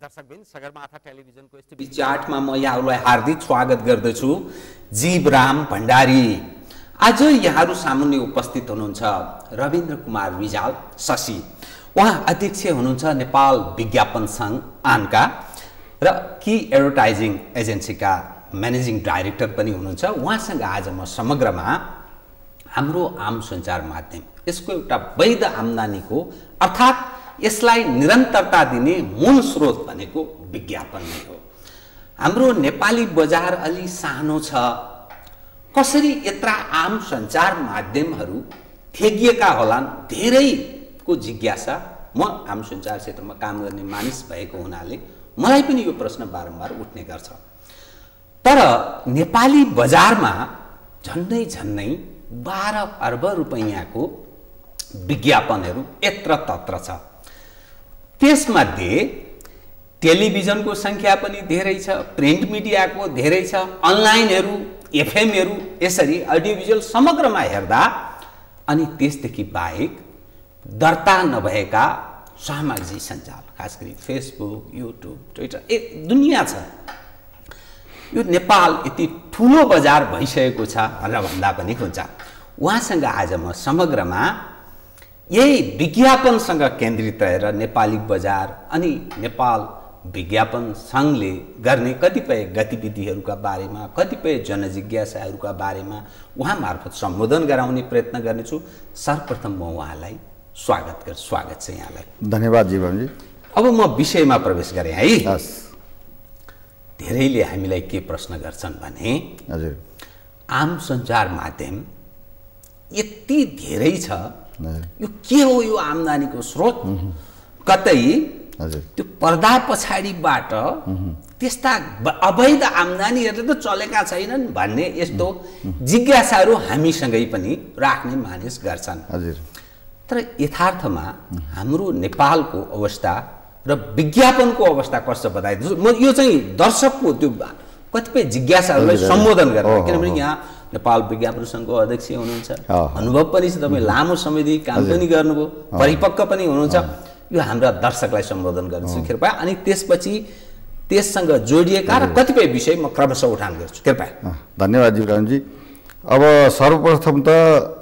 दर्शकबिन सगरमाथा टेलिभिजनको यस्तो विचाटमा म यहाँहरूलाई हार्दिक स्वागत गर्दछु। जीवराम भण्डारी आज यहाँहरू सामुन्ने उपस्थित हुनुहुन्छ रविन्द्र कुमार रिजाल शशि। उहाँ अध्यक्ष हुनुहुन्छ नेपाल विज्ञापन संघ आनका र की एडभर्टाइजिङ एजेन्सीका म्यानेजिङ डाइरेक्टर पनि हुनुहुन्छ। उहाँसँग आज म समग्रमा हाम्रो आम सञ्चार माध्यम यसको एउटा वैध आम्दानीको अर्थात् यसलाई निरन्तरता दिने मूल स्रोत भनेको विज्ञापन नै हो। हाम्रो नेपाली बजार अलि सानो छ। कसरी यत्रा आम सञ्चार माध्यमहरू थेगिएका होलान् धेरैको जिज्ञासा। म आम सञ्चार क्षेत्रमा काम गर्ने मानिस भएको हुनाले मलाई पनि यो प्रश्न बारम्बार उठ्ने गर्छ। तर नेपाली बजारमा झन्डै 12 अर्ब रुपैयाँको विज्ञापनहरू यत्र तत्र छ। त्यसमध्ये टेलिभिजनको संख्या पनि धेरै छ, प्रिन्ट मिडियाको धेरै छ, अनलाइनहरू, एफएमहरू, यसरी अडियोभिजुअल समग्रमा हेर्दा अनि त्यसदेखि बाहेक दर्ता नभएका सामाजिक सञ्जाल खास गरी फेसबुक, युट्युब, ट्विटर दुनियाँ छ। यो नेपाल यति ठुलो बजार भइसकेको छ भनेर भन्दा पनि हुन्छ। उहाँसँग आज म समग्रमा यही विज्ञापनसँग केन्द्रित रहेर नेपाली बजार अनि नेपाल विज्ञापन संघले गर्ने कतिपय गतिविधिहरूका बारेमा, कतिपय जनजिज्ञासाहरूका बारेमा उहाँ मार्फत सम्बोधन गराउने प्रयत्न गर्नेछु। सर्वप्रथम म उहाँलाई स्वागत छ यहाँलाई। धन्यवाद जीवनजी। अब म विषयमा प्रवेश गरेँ है। धेरैले हामीलाई के प्रश्न गर्छन् भने हजुर आम सञ्चार माध्यम यति धेरै छ, यो के हो यो आम्दानीको स्रोत? कतै त्यो पर्दा पछाडिबाट त्यस्ता अवैध आम्दानीहरू त चलेका छैनन् भन्ने यस्तो जिज्ञासाहरू हामीसँगै पनि राख्ने मानिस गर्छन्। तर यथार्थमा हाम्रो नेपालको अवस्था र विज्ञापनको अवस्था कस्तो बताइदिन्छु म। यो चाहिँ दर्शकको त्यो कतिपय जिज्ञासाहरूलाई सम्बोधन गरेर, किनभने यहाँ नेपाल विज्ञापन संघको अध्यक्ष हुनुहुन्छ, अनुभव पनि छ, तपाईँ लामो समयदेखि काम पनि गर्नुभयो, परिपक्व पनि हुनुहुन्छ। यो हाम्रा दर्शकलाई सम्बोधन गर्छु कृपया, अनि त्यसपछि त्यससँग जोडिएका र कतिपय विषय म क्रमशः उठान गर्छु कृपया। धन्यवाद जीवरामजी। अब सर्वप्रथम त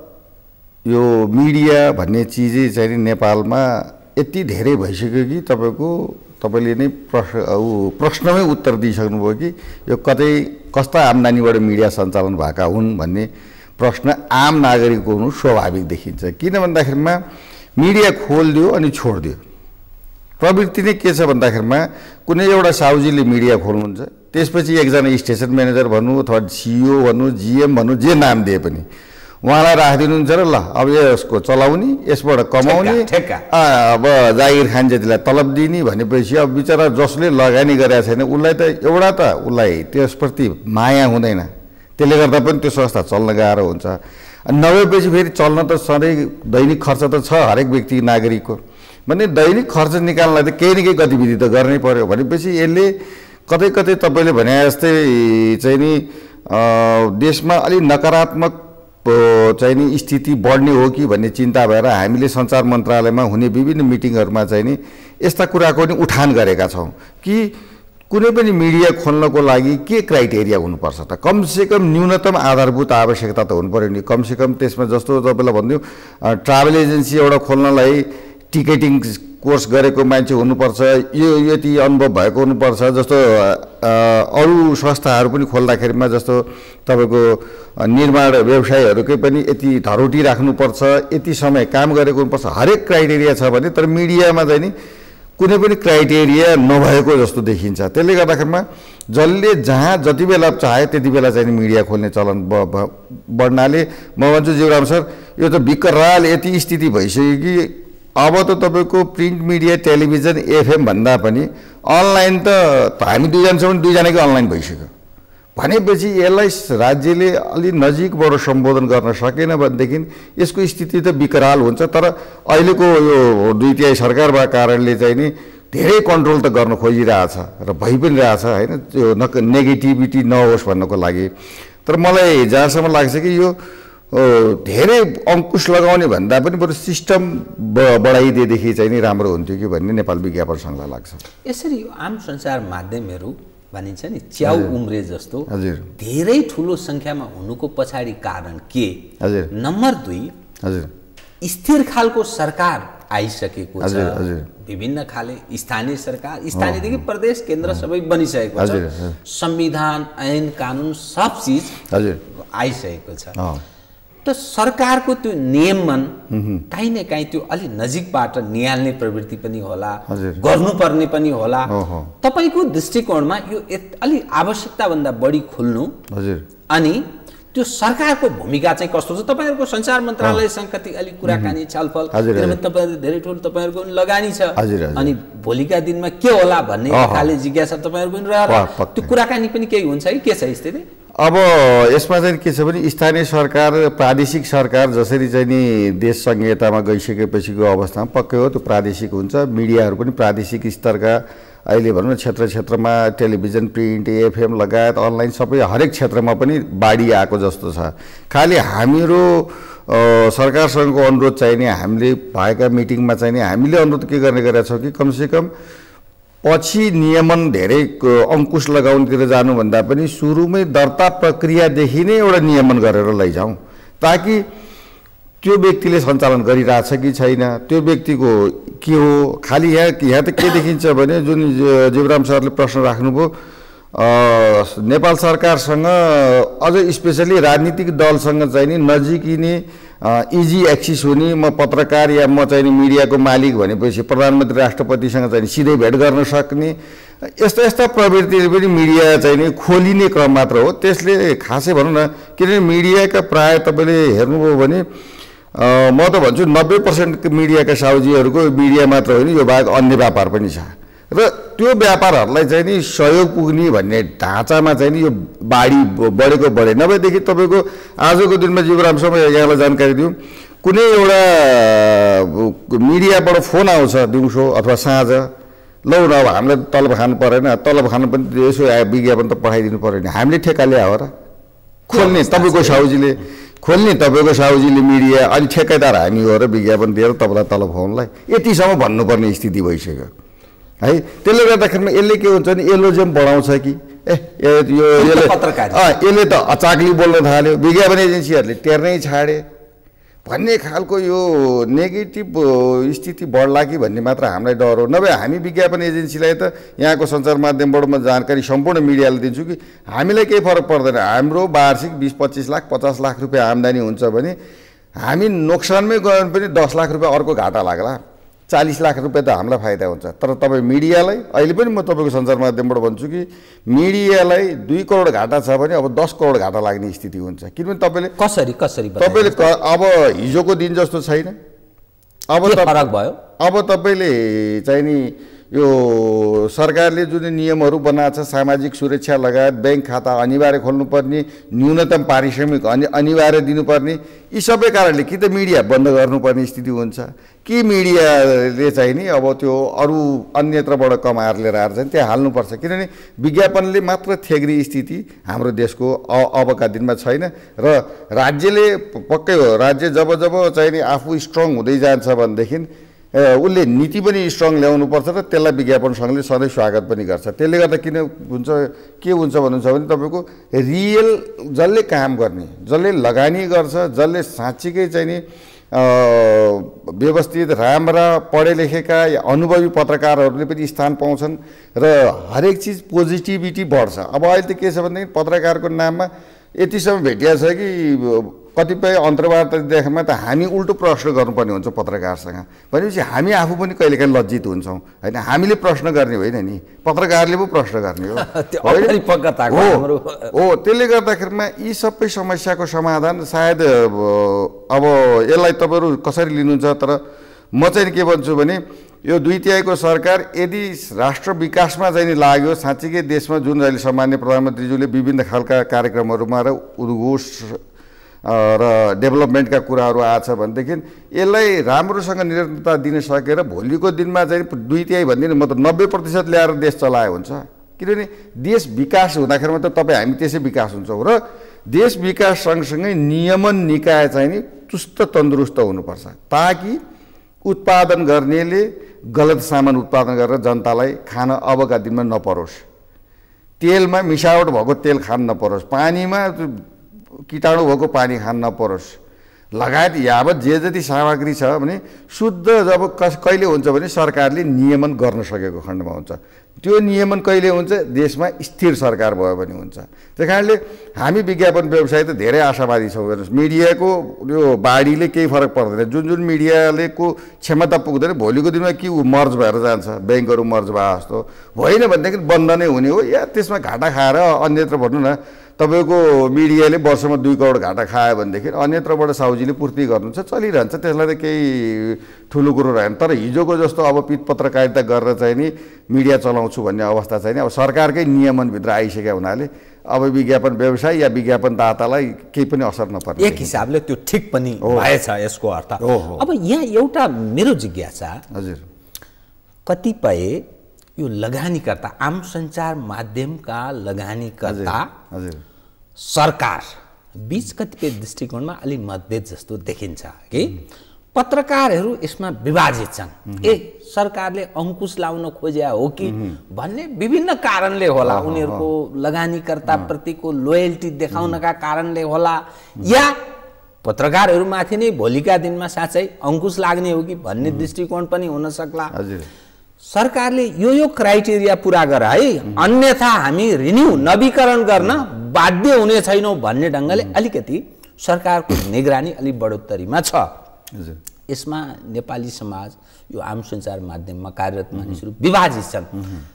यो मिडिया भन्ने चिजै चाहिँ नेपालमा यति धेरै भइसक्यो कि तपाईँले नै प्रश्नमै उत्तर दिइसक्नुभयो कि यो कस्ता आम्दानीबाट मिडिया सञ्चालन भएका हुन् भन्ने प्रश्न आम नागरिकको हुनु स्वाभाविक देखिन्छ। किन भन्दाखेरिमा मिडिया खोलिदियो अनि छोडिदियो। प्रवृत्ति नै के छ भन्दाखेरिमा कुनै एउटा साउजीले मिडिया खोल्नुहुन्छ, त्यसपछि एकजना स्टेसन म्यानेजर भन्नु अथवा सिइओ भन्नु, जिएम भन्नु, जे नाम दिए पनि उहाँलाई राखिदिनुहुन्छ र ल अब यसको चलाउने, यसबाट कमाउने, अब जागिर खान जतिलाई तलब दिने भनेपछि अब बिचरा जसले लगानी गरेका छैन उसलाई त उसलाई त्यसप्रति माया हुँदैन। त्यसले गर्दा पनि त्यो संस्था चल्न गाह्रो हुन्छ। अनि नभएपछि फेरि चल्न त सधैँ दैनिक खर्च त छ हरेक व्यक्ति नागरिकको। भने दैनिक खर्च निकाल्नलाई त केही न केही गतिविधि त गर्नै पर्यो। भनेपछि यसले कतै तपाईँले भने जस्तै चाहिँ नि देशमा अलिक नकारात्मक चाहिँ नि स्थिति बढ्ने हो कि भन्ने चिन्ता भएर हामीले सञ्चार मन्त्रालयमा हुने विभिन्न मिटिङहरूमा चाहिँ नि यस्ता कुराको नि उठान गरेका छौँ कि कुनै पनि मिडिया खोल्नको लागि के क्राइटेरिया हुनुपर्छ त? कमसेकम न्यूनतम आधारभूत आवश्यकता त हुनुपर्यो नि। कमसेकम त्यसमा जस्तो तपाईँलाई भनिदिउँ ट्राभल एजेन्सी एउटा खोल्नलाई टिकटिङ कोर्स गरेको मान्छे हुनुपर्छ, यो यति अनुभव भएको हुनुपर्छ। जस्तो अरू संस्थाहरू पनि खोल्दाखेरिमा जस्तो तपाईँको निर्माण व्यवसायहरूकै पनि यति धरोटी राख्नुपर्छ, यति समय काम गरेको हुनुपर्छ, हरेक क्राइटेरिया छ भने। तर मिडियामा चाहिँ नि कुनै पनि क्राइटेरिया नभएको जस्तो देखिन्छ। त्यसले गर्दाखेरिमा जसले जहाँ जति बेला चाहे त्यति बेला चाहिँ मिडिया खोल्ने चलन बढ्नाले म भन्छु जीवराम सर यो त विकराल यति स्थिति भइसक्यो कि अब त तपाईँको प्रिन्ट मिडिया, टेलिभिजन, एफएम भन्दा पनि अनलाइन त हामी दुईजना छौँ, दुईजनाकै अनलाइन भइसक्यो। भनेपछि यसलाई राज्यले अलि नजिकबाट सम्बोधन गर्न सकेन भनेदेखि यसको स्थिति त विकराल हुन्छ। तर अहिलेको यो 2/3 सरकार भएको कारणले चाहिँ नि धेरै कन्ट्रोल त गर्न खोजिरहेछ र भइ पनि रहेछ होइन, त्यो नेगेटिभिटी नहोस् भन्नको लागि। तर मलाई जहाँसम्म लाग्छ कि यो धेरै अङ्कुश लगाउने भन्दा पनि बरु सिस्टम बढाइदिएदेखि चाहिँ नि राम्रो हुन्थ्यो कि भन्ने नेपाल विज्ञापन सङ्घलाई लाग्छ। यसरी यो आम सञ्चार माध्यमहरू भनिन्छ नि च्याउ उम्रे जस्तो हजुर धेरै ठुलो सङ्ख्यामा हुनुको पछाडि कारण के? हजुर नम्बर 2 हजुर स्थिर खालको सरकार आइसकेको छ। हजुर हजुर विभिन्न खाले स्थानीय सरकार, स्थानीयदेखि प्रदेश केन्द्र सबै बनिसकेको छ। संविधान ऐन कानुन सब चिज हजुर आइसकेको छ। त सरकारको त्यो नियमन काहीँ न काहीँ त्यो अलि नजिकबाट निहाल्ने प्रवृत्ति पनि होला, गर्नुपर्ने पनि होला। तपाईँको दृष्टिकोणमा यो अलि आवश्यकताभन्दा बढी खुल्नु अनि त्यो सरकारको भूमिका चाहिँ कस्तो छ? तपाईँहरूको सञ्चार मन्त्रालयसँग कति अलिक कुराकानी छलफल, तपाईँहरू धेरै ठुलो तपाईँहरूको पनि लगानी छ अनि भोलिका दिनमा के होला भन्ने खाले जिज्ञासा तपाईँहरूको पनि रहला, त्यो कुराकानी पनि केही हुन्छ कि के छ स्थिति? अब यसमा चाहिँ के छ भने स्थानीय सरकार प्रादेशिक सरकार जसरी चाहिँ नि देश संहितामा गइसकेपछिको अवस्थामा पक्कै हो त्यो प्रादेशिक हुन्छ। मिडियाहरू पनि प्रादेशिक स्तरका अहिले भनौँ न क्षेत्र क्षेत्रमा टेलिभिजन प्रिन्ट एफएम लगायत अनलाइन सबै हरेक क्षेत्रमा पनि बाढी आएको जस्तो छ। खालि हामीहरू सरकारसँगको अनुरोध चाहिँ नि हामीले भएका मिटिङमा चाहिँ नि हामीले अनुरोध के गर्ने गरेका छौँ कि कमसेकम पछि नियमन धेरै अङ्कुश लगाउनतिर जानुभन्दा पनि सुरुमै दर्ता प्रक्रियादेखि नै एउटा नियमन गरेर लैजाउँ ताकि त्यो व्यक्तिले सञ्चालन गरिरहेछ कि छैन, त्यो व्यक्तिको के हो। खालि यहाँ त के देखिन्छ भने जुन जीवराम सरले प्रश्न राख्नुभयो, नेपाल सरकारसँग अझ स्पेसली राजनीतिक दलसँग चाहिँ नि नजिकिने इजी एक्सेस हुने, म पत्रकार या म चाहिँ नि मिडियाको मालिक भनेपछि प्रधानमन्त्री राष्ट्रपतिसँग चाहिँ सिधै भेट गर्न सक्ने यस्ता यस्ता प्रवृत्तिले पनि मिडिया चाहिँ नि खोलिने क्रम मात्र हो। त्यसले खासै भनौँ न, किनभने मिडियाका प्रायः तपाईँले हेर्नुभयो भने म त भन्छु 90% मिडियाका साउजीहरूको मिडिया मात्र होइन यो बाहेक अन्य व्यापार पनि छ र त्यो व्यापारहरूलाई चाहिँ नि सहयोग पुग्ने भन्ने ढाँचामा चाहिँ नि यो बाढी बढेको बढे। नभएदेखि तपाईँको आजको दिनमा जीवरामसँग यहाँलाई जानकारी दिउँ, कुनै एउटा मिडियाबाट फोन आउँछ दिउँसो अथवा साँझ, लौ न अब हामीलाई तलब खानु परेन, तलब खानु पनि यसो विज्ञापन त पठाइदिनु परेन, हामीले ठेक्का ल्यायो र खोल्ने तपाईँको साउजीले मिडिया अनि ठेक्कादार हामी हो र विज्ञापन दिएर तपाईँलाई तलब खुवाउनलाई यतिसम्म भन्नुपर्ने स्थिति भइसक्यो है। त्यसले गर्दाखेरिमा यसले के हुन्छ भने एलोजियम बढाउँछ कि यसले त अचाकली बोल्न थाल्यो, विज्ञापन एजेन्सीहरूले टेर्नै छाडे भन्ने खालको यो नेगेटिभ स्थिति बढ्ला कि भन्ने मात्र हामीलाई डर हो। नभए हामी विज्ञापन एजेन्सीलाई त यहाँको सञ्चार माध्यमबाट म जानकारी सम्पूर्ण मिडियालाई दिन्छु कि हामीलाई केही फरक पर्दैन। हाम्रो वार्षिक 20-25 लाख 50 लाख रुपियाँ आम्दानी हुन्छ भने हामी नोक्सानमै गयो भने पनि 10 लाख रुपियाँ अर्को घाटा लाग्ला, 40 लाख रुपियाँ त हामीलाई फाइदा हुन्छ। तर तपाईँ मिडियालाई अहिले पनि म तपाईँको सञ्चार माध्यमबाट भन्छु कि मिडियालाई 2 करोड घाटा छ भने अब 10 करोड घाटा लाग्ने स्थिति हुन्छ। किनभने तपाईँले तपाईँले अब हिजोको दिन जस्तो छैन। अब फरक भयो। अब तपाईँले चाहिँ नि यो सरकारले जुन नियमहरू बनाएको छ, सामाजिक सुरक्षा लगायत बैंक खाता अनिवार्य खोल्नुपर्ने, न्यूनतम पारिश्रमिक अनिवार्य दिनुपर्ने, यी सबै कारणले कि त मिडिया बन्द गर्नुपर्ने स्थिति हुन्छ कि मिडियाले चाहिँ नि अब त्यो अरू अन्यत्रबाट कमाएर लिएर आएर चाहिँ त्यहाँ हाल्नुपर्छ। किनभने विज्ञापनले मात्र थेग्री स्थिति हाम्रो देशको अबका दिनमा छैन र राज्यले पक्कै हो, राज्य जब जब चाहिँ नि आफू स्ट्रङ हुँदै जान्छ भनेदेखि उसले नीति पनि स्ट्रङ ल्याउनुपर्छ र त्यसलाई विज्ञापन सङ्घले सधैँ स्वागत पनि गर्छ। त्यसले गर्दा के हुन्छ भन्नुहुन्छ भने तपाईँको रियल जसले काम गर्ने, जसले लगानी गर्छ, जसले साँच्चीकै चाहिँ नि व्यवस्थित राम्रा पढे लेखेका या अनुभवी पत्रकारहरूले पनि स्थान पाउँछन् र हरेक चिज पोजिटिभिटी बढ्छ। अब अहिले त के छ भनेदेखि पत्रकारको नाममा यतिसम्म भेटिया छ कि कतिपय अन्तर्वार्ता देखामा त हामी उल्टो प्रश्न गर्नुपर्ने हुन्छ पत्रकारसँग भनेपछि हामी आफू पनि कहिलेकाहीँ लज्जित हुन्छौँ होइन। हामीले प्रश्न गर्ने होइन नि, पत्रकारले पो प्रश्न गर्ने हो। त्यसले गर्दाखेरिमा यी सबै समस्याको समाधान सायद अब यसलाई तपाईँहरू कसरी लिनुहुन्छ, तर म चाहिँ के भन्छु भने यो 2/3 सरकार यदि राष्ट्र विकासमा चाहिँ लाग्यो, साँच्चीकै देशमा जुन अहिले सामान्य प्रधानमन्त्रीज्यूले विभिन्न खालका कार्यक्रमहरूमा र उद्घोष र डेभलपमेन्टका कुराहरू आएछ भनेदेखि यसलाई राम्रोसँग निरन्तरता दिन सकेर भोलिको दिनमा चाहिँ 2/3 भन्दिनँ म त 90% ल्याएर देश चलाए हुन्छ। किनभने देश विकास हुँदाखेरिमा त तपाईँ हामी त्यसै विकास हुन्छौँ र देश विकास सँगसँगै नियमन निकाय चाहिँ नि चुस्त तन्दुरुस्त हुनुपर्छ, ताकि उत्पादन गर्नेले गलत सामान उत्पादन गरेर जनतालाई खान अबका दिनमा नपरोस्, तेलमा मिसावट भएको तेल खान नपरोस्, पानीमा कीटाणु भएको पानी खान नपरोस्, लगायत यावत जे जति सामग्री छ भने शुद्ध जब कहिले हुन्छ भने सरकारले नियमन गर्न सकेको खण्डमा हुन्छ। त्यो नियमन कहिले हुन्छ? देशमा स्थिर सरकार भयो भने हुन्छ। त्यही कारणले हामी विज्ञापन व्यवसाय त धेरै आशावादी छौँ। हेर्नुहोस्, मिडियाको यो बाढीले केही फरक पर्दैन। जुन जुन मिडियाले को क्षमता पुग्दैन भोलिको दिनमा के मर्ज भएर जान्छ, ब्याङ्कहरू मर्ज भए जस्तो होइन भनेदेखि बन्द नै हुने हो, या त्यसमा घाटा खाएर अन्यत्र भन्नु न तपाईँको मिडियाले वर्षमा 2 करोड घाटा खायो भनेदेखि अन्यत्रबाट साउजीले पूर्ति गर्नुहुन्छ, चलिरहन्छ, त्यसलाई त केही ठुलो कुरो रहेन। तर हिजोको जस्तो अब पित पत्रकारिता गरेर चाहिँ नि मिडिया चलाउँछु भन्ने अवस्था चाहिँ अब सरकारकै नियमनभित्र आइसक्यो हुनाले अब विज्ञापन व्यवसाय या विज्ञापनदातालाई केही पनि असर नपर्ने। एक हिसाबले त्यो ठिक पनि भएछ यसको अर्थ। अब यहाँ एउटा मेरो जिज्ञासा, हजुर, कतिपय यो लगानीकर्ता, आम सञ्चार माध्यमका लगानीकर्ता सरकार बीच कतिपय दृष्टिकोणमा अलि मतभेद जस्तो देखिन्छ कि पत्रकारहरू यसमा विभाजित छन्। सरकारले अंकुश लाउन खोज्या हो कि भन्ने विभिन्न कारणले होला, उनीहरूको लगानीकर्ता प्रतिको लोयल्टी देखाउनका कारणले होला, या पत्रकारहरूमाथि नै भोलिका दिनमा साँच्चै अंकुश लाग्ने हो कि भन्ने दृष्टिकोण पनि हुन सक्ला। सरकारले यो क्राइटेरिया पूरा गर है, अन्यथा हामी रिन्यू नवीकरण गर्न बाध्य हुने छैनौँ भन्ने ढङ्गले अलिकति सरकारको निगरानी अलि बढोत्तरीमा छ। यसमा नेपाली समाज, यो आम सञ्चार माध्यममा कार्यरत मानिसहरू विभाजित छन्।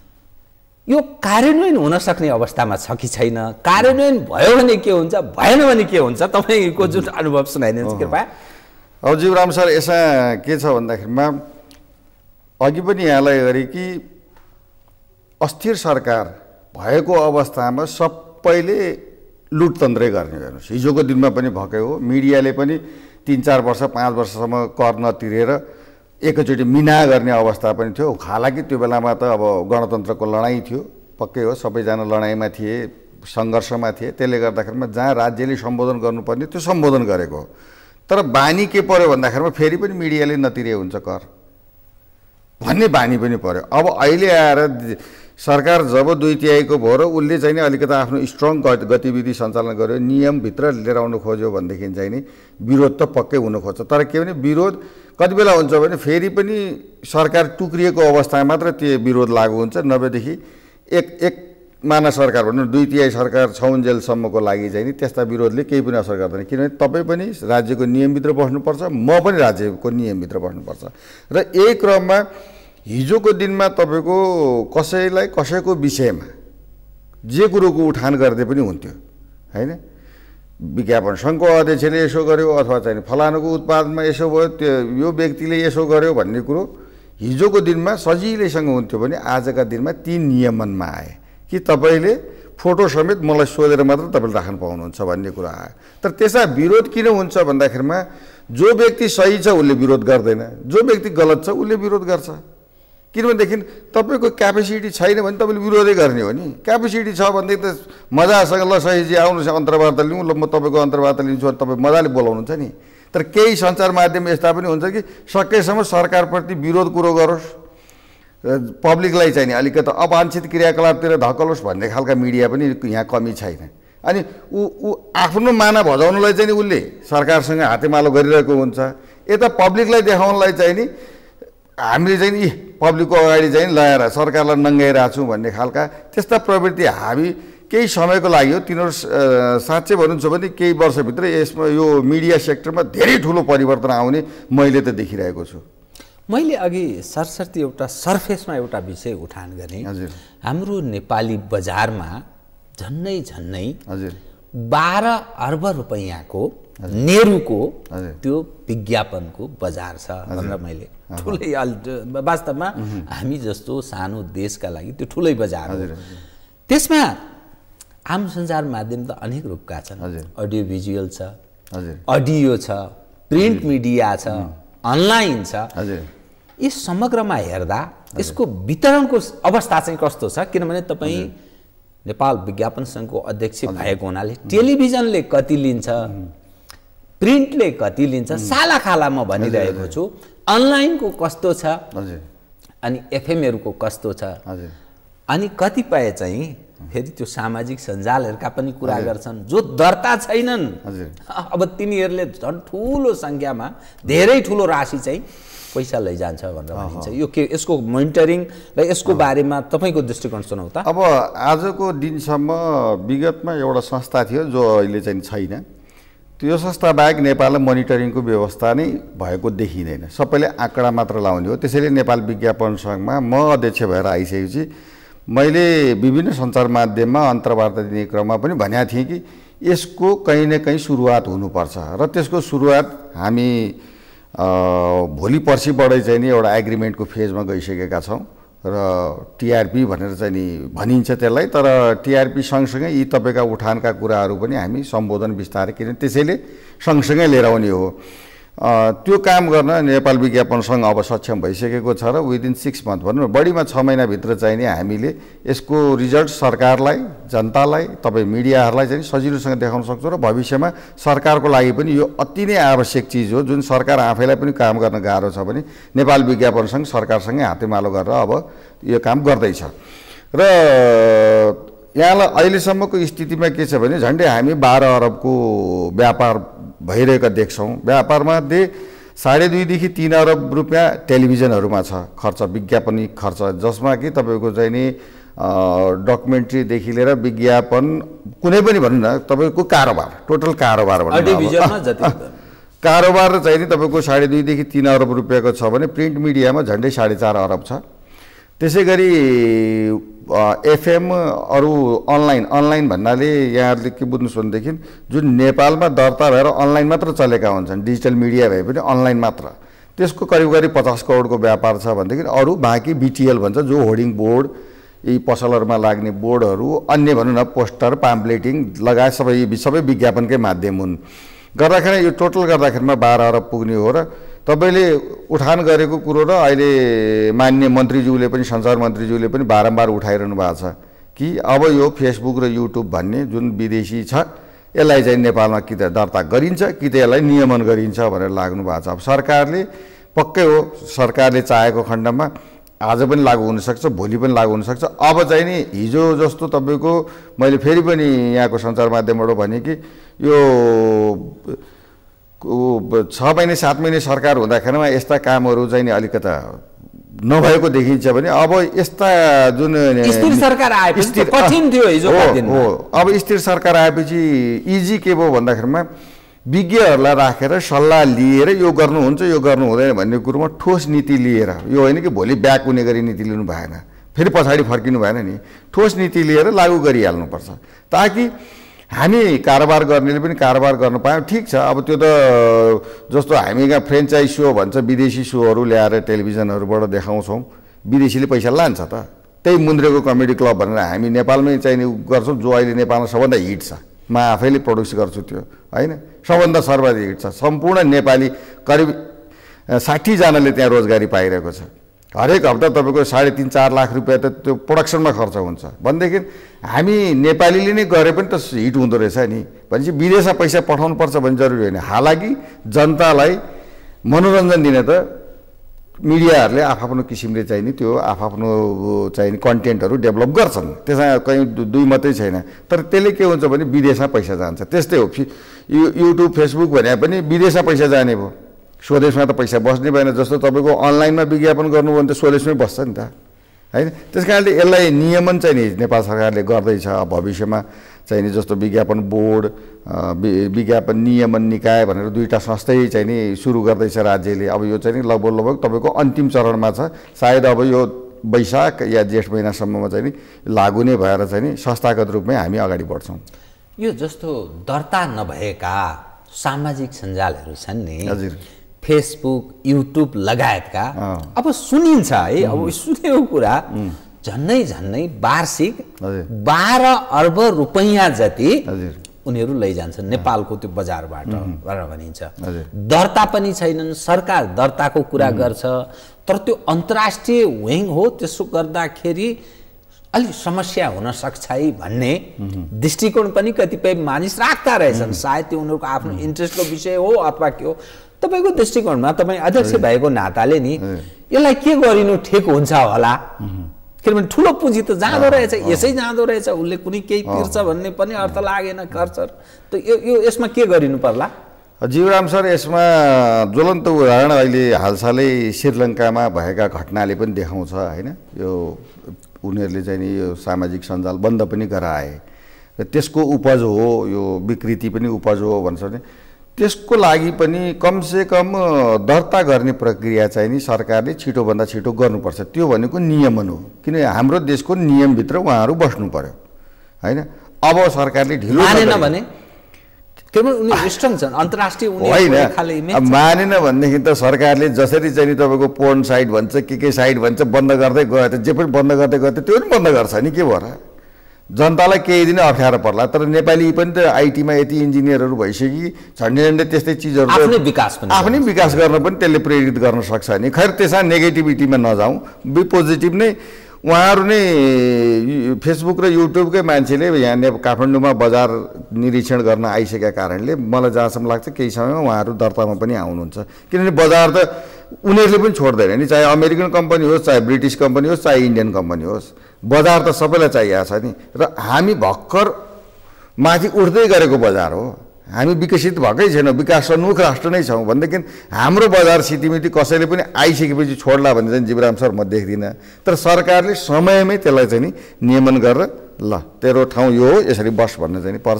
यो कार्यान्वयन हुन सक्ने अवस्थामा छ कि छैन? कार्यान्वयन भयो भने के हुन्छ, भएन भने के हुन्छ? तपाईँको जुन अनुभव सुनाइदिनुहोस् कृपया। अब जीवराम सर, यसमा के छ भन्दाखेरिमा अघि पनि यहाँलाई गरे कि अस्थिर सरकार भएको अवस्थामा सबैले लुटतन्त्रै गर्ने। हेर्नुहोस्, हिजोको दिनमा पनि भएकै हो, मिडियाले पनि 3-4 वर्ष 5 वर्षसम्म कर नतिरेर एकैचोटि मिना गर्ने अवस्था पनि थियो। हालाकि त्यो बेलामा त अब गणतन्त्रको लडाइँ थियो, पक्कै हो, सबैजना लडाइँमा थिए, सङ्घर्षमा थिए। त्यसले गर्दाखेरिमा जहाँ राज्यले सम्बोधन गर्नुपर्ने त्यो सम्बोधन गरेको हो। तर बानी के पर्यो भन्दाखेरिमा फेरि पनि मिडियाले नतिरे हुन्छ कर भन्ने बानी पनि पर्यो। अब अहिले आएर सरकार जब 2/3 भयो र उसले चाहिँ नि अलिकति आफ्नो स्ट्रङ गतिविधि सञ्चालन गर्यो, नियमभित्र लिएर आउनु खोज्यो भनेदेखि चाहिँ नि विरोध त पक्कै हुन खोज्छ। तर के भने विरोध कति बेला हुन्छ भने फेरि पनि सरकार टुक्रिएको अवस्थामा मात्र त्यो विरोध लागू हुन्छ, नभएदेखि एक माना सरकार भन्नु 2/3 सरकार छौन्जेलसम्मको लागि चाहिँ नि त्यस्ता विरोधले केही पनि असर गर्दैन। किनभने तपाईँ पनि राज्यको नियमभित्र बस्नुपर्छ, म पनि राज्यको नियमभित्र बस्नुपर्छ। र यही क्रममा हिजोको दिनमा तपाईँको कसैलाई कसैको विषयमा जे कुरोको उठान गर्दै पनि हुन्थ्यो होइन। विज्ञापन सङ्घको अध्यक्षले यसो गर्यो अथवा चाहिँ फलानुको उत्पादनमा यसो भयो, त्यो यो व्यक्तिले यसो गर्यो भन्ने कुरो हिजोको दिनमा सजिलैसँग हुन्थ्यो भने आजका दिनमा ती नियमनमा आए कि तपाईँले फोटो समेत मलाई सोधेर मात्र तपाईँले राख्न पाउनुहुन्छ भन्ने कुरा आयो। तर त्यसमा विरोध किन हुन्छ भन्दाखेरिमा जो व्यक्ति सही छ उसले विरोध गर्दैन, जो व्यक्ति गलत छ उसले विरोध गर्छ। किनभनेदेखि तपाईँको क्यापेसिटी छैन भने तपाईँले विरोधै गर्ने हो नि। क्यापेसिटी छ भनेदेखि त मजासँग ल सहीजी आउनुहोस् अन्तर्वार्ता लिउँ, ल म तपाईँको अन्तर्वार्ता लिन्छु भने तपाईँ मजाले बोलाउनुहुन्छ नि। तर केही सञ्चार माध्यम यस्ता पनि हुन्छ कि सकेसम्म सरकारप्रति विरोध कुरो गरोस्, पब्लिकलाई चाहिँ नि अलिकति अवाञ्छित क्रियाकलापतिर धकलोस् भन्ने खालका मिडिया पनि यहाँ कमी छैन। अनि ऊ आफ्नो माना भजाउनलाई चाहिँ नि उसले सरकारसँग हातेमालो गरिरहेको हुन्छ। यता पब्लिकलाई देखाउनलाई चाहिँ नि हामीले चाहिँ नि पब्लिकको अगाडि चाहिँ ल्याएर सरकारलाई नङ्गाइरहेको छौँ भन्ने खालका त्यस्ता प्रवृत्ति हामी केही समयको लागि हो। तिनीहरू साँच्चै भन्नुहुन्छ भने केही वर्षभित्र यसमा यो मिडिया सेक्टरमा धेरै ठुलो परिवर्तन आउने मैले त देखिरहेको छु। मैले अघि सरसर्ती एउटा सरफेसमा एउटा विषय उठान गरेँ। हजुर, हाम्रो नेपाली बजारमा झन्नै 12 अर्ब रुपैयाँको नेरुको त्यो विज्ञापनको बजार छ भनेर मैले ठुलै वास्तवमा हामी जस्तो सानो देशका लागि त्यो ठुलै बजार हो। त्यसमा आम सञ्चार माध्यम त अनेक रूपका छन्। अडियो भिजुअल छ, अडियो छ, प्रिन्ट मिडिया छ, अनलाइन छ। यस समग्रमा हेर्दा यसको वितरणको अवस्था चाहिँ कस्तो छ? किनभने तपाईँ नेपाल विज्ञापन सङ्घको अध्यक्ष भएको हुनाले टेलिभिजनले कति लिन्छ, प्रिन्टले कति लिन्छ, सालाखाला म भनिरहेको छु। अनलाइनको कस्तो छ अनि एफएमहरूको कस्तो छ, अनि कतिपय चाहिँ फेरि त्यो सामाजिक सञ्जालहरूका पनि कुरा गर्छन् जो दर्ता छैनन्। अब तिनीहरूले झन् ठुलो सङ्ख्यामा धेरै ठुलो राशि चाहिँ पैसा लैजान्छ भनेर भनिन्छ। यो के यसको मोनिटरिङ र यसको बारेमा तपाईँको दृष्टिकोण सुनाउ त। अब आजको दिनसम्म विगतमा एउटा संस्था थियो जो अहिले चाहिँ छैन। त्यो संस्था बाहेक नेपालमा मोनिटरिङको व्यवस्था नै भएको देखिँदैन। सबैले आँकडा मात्र लाउने हो। त्यसैले नेपाल विज्ञापन सङ्घमा म अध्यक्ष भएर आइसकेपछि मैले विभिन्न सञ्चार माध्यममा अन्तर्वार्ता दिने क्रममा पनि भनेको थिएँ कि यसको कहीँ न कहीँ सुरुवात हुनुपर्छ र त्यसको सुरुवात हामी भोलि पर्सिबाटै चाहिँ नि एउटा एग्रिमेन्टको फेजमा गइसकेका छौँ र टिआरपी भनेर चाहिँ नि भनिन्छ त्यसलाई। तर टिआरपी सँगसँगै यी तपाईँका उठानका कुराहरू पनि हामी सम्बोधन बिस्तारै, किनभने त्यसैले सँगसँगै लिएर आउने हो। त्यो काम गर्न नेपाल विज्ञापन सङ्घ अब सक्षम भइसकेको छ र विदिन 6 मन्थ भनौँ न, बढीमा 6 महिनाभित्र चाहिँ नि हामीले यसको रिजल्ट सरकारलाई, जनतालाई, तपाईँ मिडियाहरूलाई चाहिँ सजिलोसँग देखाउन सक्छौँ र भविष्यमा सरकारको लागि पनि यो अति नै आवश्यक चिज हो। जुन सरकार आफैलाई पनि काम गर्न गाह्रो छ भने नेपाल विज्ञापन सङ्घ सरकारसँगै हातेमालो गरेर अब यो काम गर्दैछ। र यहाँलाई अहिलेसम्मको स्थितिमा के छ भने झन्डै हामी 12 अरबको व्यापार भइरहेका देख्छौँ। व्यापारमध्ये 2.5 देखि 3 अरब रुपियाँ टेलिभिजनहरूमा छ खर्च, विज्ञापनिक खर्च, जसमा कि तपाईँको चाहिँ नि डकुमेन्ट्रीदेखि लिएर विज्ञापन कुनै पनि भनौँ न तपाईँको कारोबार, टोटल कारोबार कारोबार चाहिँ नि तपाईँको 2.5 देखि 3 अरब रुपियाँको छ भने प्रिन्ट मिडियामा झन्डै 4.5 अरब छ। त्यसै गरी एफएम अरू अनलाइन भन्नाले यहाँहरूले के बुझ्नुहोस् भनेदेखि जुन नेपालमा दर्ता भएर अनलाइन मात्र चलेका हुन्छन्, डिजिटल मिडिया भए पनि अनलाइन मात्र, त्यसको करिब 50 करोडको व्यापार छ भनेदेखि अरू बाँकी बिटिएल भन्छ जो होर्डिङ बोर्ड, यी पसलहरूमा लाग्ने बोर्डहरू, अन्य भनौँ न पोस्टर, पाम्पलेटिङ लगायत सबै विज्ञापनकै माध्यम हुन्। गर्दाखेरि यो टोटल गर्दाखेरिमा 12 अरब पुग्ने हो। र तपाईँले उठान गरेको कुरो र अहिले माननीय मन्त्रीज्यूले पनि, सञ्चार मन्त्रीज्यूले पनि बारम्बार उठाइरहनु भएको छ कि अब यो फेसबुक र युट्युब भन्ने जुन विदेशी छ यसलाई चाहिँ नेपालमा कि त दर्ता गरिन्छ कि त यसलाई नियमन गरिन्छ भनेर लाग्नु भएको छ। अब सरकारले पक्कै हो, सरकारले चाहेको खण्डमा आज पनि लागू हुनसक्छ, भोलि पनि लागू हुनसक्छ। अब चाहिँ नि हिजो जस्तो तपाईँको मैले फेरि पनि यहाँको सञ्चार माध्यमबाट भने कि यो 6 महिने 7 महिने सरकार हुँदाखेरिमा यस्ता कामहरू चाहिँ नि अलिकता नभएको देखिन्छ भने अब यस्ता जुन स्थिर सरकार आएपछि कठिन थियो हिजोका दिनमा। अब स्थिर सरकार आएपछि इजी के भयो भन्दाखेरिमा विज्ञहरूलाई राखेर सल्लाह लिएर यो गर्नुहुन्छ यो गर्नु हुँदैन भन्ने कुरोमा ठोस नीति लिएर, यो होइन कि भोलि ब्याक हुने गरी नीति लिनु भएन, फेरि पछाडि फर्किनु भएन नि, ठोस नीति लिएर लागू गरिहाल्नुपर्छ ताकि हामी कारोबार गर्नेले पनि कारोबार गर्न पायौँ। ठिक छ, अब त्यो त जस्तो हामी कहाँ फ्रेन्चाइज सो भन्छ, विदेशी सोहरू ल्याएर टेलिभिजनहरूबाट देखाउँछौँ, विदेशीले पैसा लान्छ त। त्यही मुन्द्रेको कमेडी क्लब भनेर हामी नेपालमै चाहिँ गर्छौँ, जो अहिले नेपालमा सबभन्दा हिट छ। म आफैले प्रड्युस गर्छु त्यो, होइन, सबभन्दा सर्वाधिक हिट छ। सम्पूर्ण नेपाली करिब 60 जनाले त्यहाँ रोजगारी पाइरहेको छ। हरेक हप्ता तपाईँको 3.5-4 लाख रुपियाँ त त्यो प्रोडक्सनमा खर्च हुन्छ भनेदेखि हामी नेपालीले नै गरे पनि त हिट हुँदो रहेछ नि। भनेपछि विदेशमा पैसा पठाउनुपर्छ भन्ने जरुरी होइन। हालाकि जनतालाई मनोरञ्जन दिन त मिडियाहरूले आफ्नो किसिमले चाहिँ नि त्यो आफ्नो चाहिँ नि कन्टेन्टहरू डेभलप गर्छन्, त्यसमा कहीँ दुई मात्रै छैन। तर त्यसले के हुन्छ भने विदेशमा पैसा जान्छ। त्यस्तै हो युट्युब फेसबुक भने पनि विदेशमा पैसा जाने भयो, स्वदेशमा त पैसा बस्ने भएन। जस्तो तपाईँको अनलाइनमा विज्ञापन गर्नुभयो भने त स्वदेशमै बस्छ नि त, होइन। त्यस कारणले यसलाई नियमन चाहिँ नि नेपाल सरकारले गर्दैछ। भविष्यमा चाहिँ नि जस्तो विज्ञापन बोर्ड, विज्ञापन नियमन निकाय भनेर 2टा संस्थै चाहिँ नि सुरु गर्दैछ राज्यले। अब यो चाहिँ नि लगभग तपाईँको अन्तिम चरणमा छ। सायद अब यो वैशाख या जेठ महिनासम्ममा चाहिँ नि लागू नै भएर चाहिँ नि संस्थागत रूपमै हामी अगाडि बढ्छौँ। यो जस्तो दर्ता नभएका सामाजिक सञ्जालहरू छन् नि, हजुर, फेसबुक, युट्युब लगायतका, अब सुनिन्छ है, अब सुनेको कुरा झन्नै वार्षिक 12 अर्ब रुपैयाँ जति उनीहरू लैजान्छन् नेपालको त्यो बजारबाट भनेर भनिन्छ। दर्ता पनि छैनन्, सरकार दर्ताको कुरा गर्छ, तर त्यो अन्तर्राष्ट्रिय विङ हो। त्यसो गर्दाखेरि अलि समस्या हुन सक्छ है भन्ने दृष्टिकोण पनि कतिपय मानिस राख्दा रहेछन्। सायद त्यो उनीहरूको आफ्नो इन्ट्रेस्टको विषय हो अथवा के हो। तपाईँको दृष्टिकोणमा तपाईँ अध्यक्ष भएको नाताले नि यसलाई के गरिनु ठिक हुन्छ होला? किनभने ठुलो पुँजी त जाँदो रहेछ, यसै जाँदो रहेछ, उसले कुनै केही तिर्छ भन्ने पनि अर्थ लागेन खर्च। त यो यसमा के गरिनु पर्ला? जीवराम सर, यसमा ज्वलन्त उदाहरण अहिले हालसालै श्रीलङ्कामा भएका घटनाले पनि देखाउँछ होइन। यो उनीहरूले चाहिँ नि यो सामाजिक सञ्जाल बन्द पनि गराए र त्यसको उपज हो, यो विकृति पनि उपज हो भन्छ भने त्यसको लागि पनि कमसेकम दर्ता गर्ने प्रक्रिया चाहिँ नि सरकारले छिटोभन्दा छिटो गर्नुपर्छ। त्यो भनेको नियमन हो, किन हाम्रो देशको नियमभित्र उहाँहरू बस्नु पर्यो होइन। अब सरकारले ढिलो मानेन भने उनी स्ट्रङ छन्, अन्तर्राष्ट्रिय होइन मानेन भनेदेखि त सरकारले जसरी चाहिँ तपाईँको पोर्न साइट भन्छ के साइट भन्छ बन्द गर्दै गयो त जे पनि बन्द गर्दै गयो त त्यो पनि बन्द गर्छ नि। के भएर जनतालाई केही दिन अप्ठ्यारो पर्ला, तर नेपाली पनि त आइटीमा यति इन्जिनियरहरू भइसक्यो झन्डै झन्डै त्यस्तै चिजहरू आफ्नै विकास गर्न पनि त्यसले प्रेरित गर्न सक्छ नि। खैर त्यसमा नेगेटिभिटीमा नजाउँ, बी पोजिटिभ नै। उहाँहरू नै फेसबुक र युट्युबकै मान्छेले यहाँ काठमाडौँमा बजार निरीक्षण गर्न आइसकेका कारणले मलाई जहाँसम्म लाग्छ केही समयमा उहाँहरू दर्तामा पनि आउनुहुन्छ। किनभने बजार त उनीहरूले पनि छोड्दैन नि, चाहे अमेरिकन कम्पनी होस्, चाहे ब्रिटिस कम्पनी होस्, चाहे इन्डियन कम्पनी होस्, बजार त सबैलाई चाहिएको छ नि। र हामी भर्खर माथि उठ्दै गरेको बजार हो, हामी विकसित भएकै छैनौँ, विकासोन्मुख राष्ट्र नै छौँ भनेदेखि हाम्रो बजार सिटिमिटी कसैले पनि आइसकेपछि छोड्ला भन्ने चाहिँ जीवराम सर म देख्दिनँ। तर सरकारले समयमै त्यसलाई चाहिँ नि नियमन गरेर ल तेरो ठाउँ यो हो यसरी बस भन्ने चाहिँ पर्छ।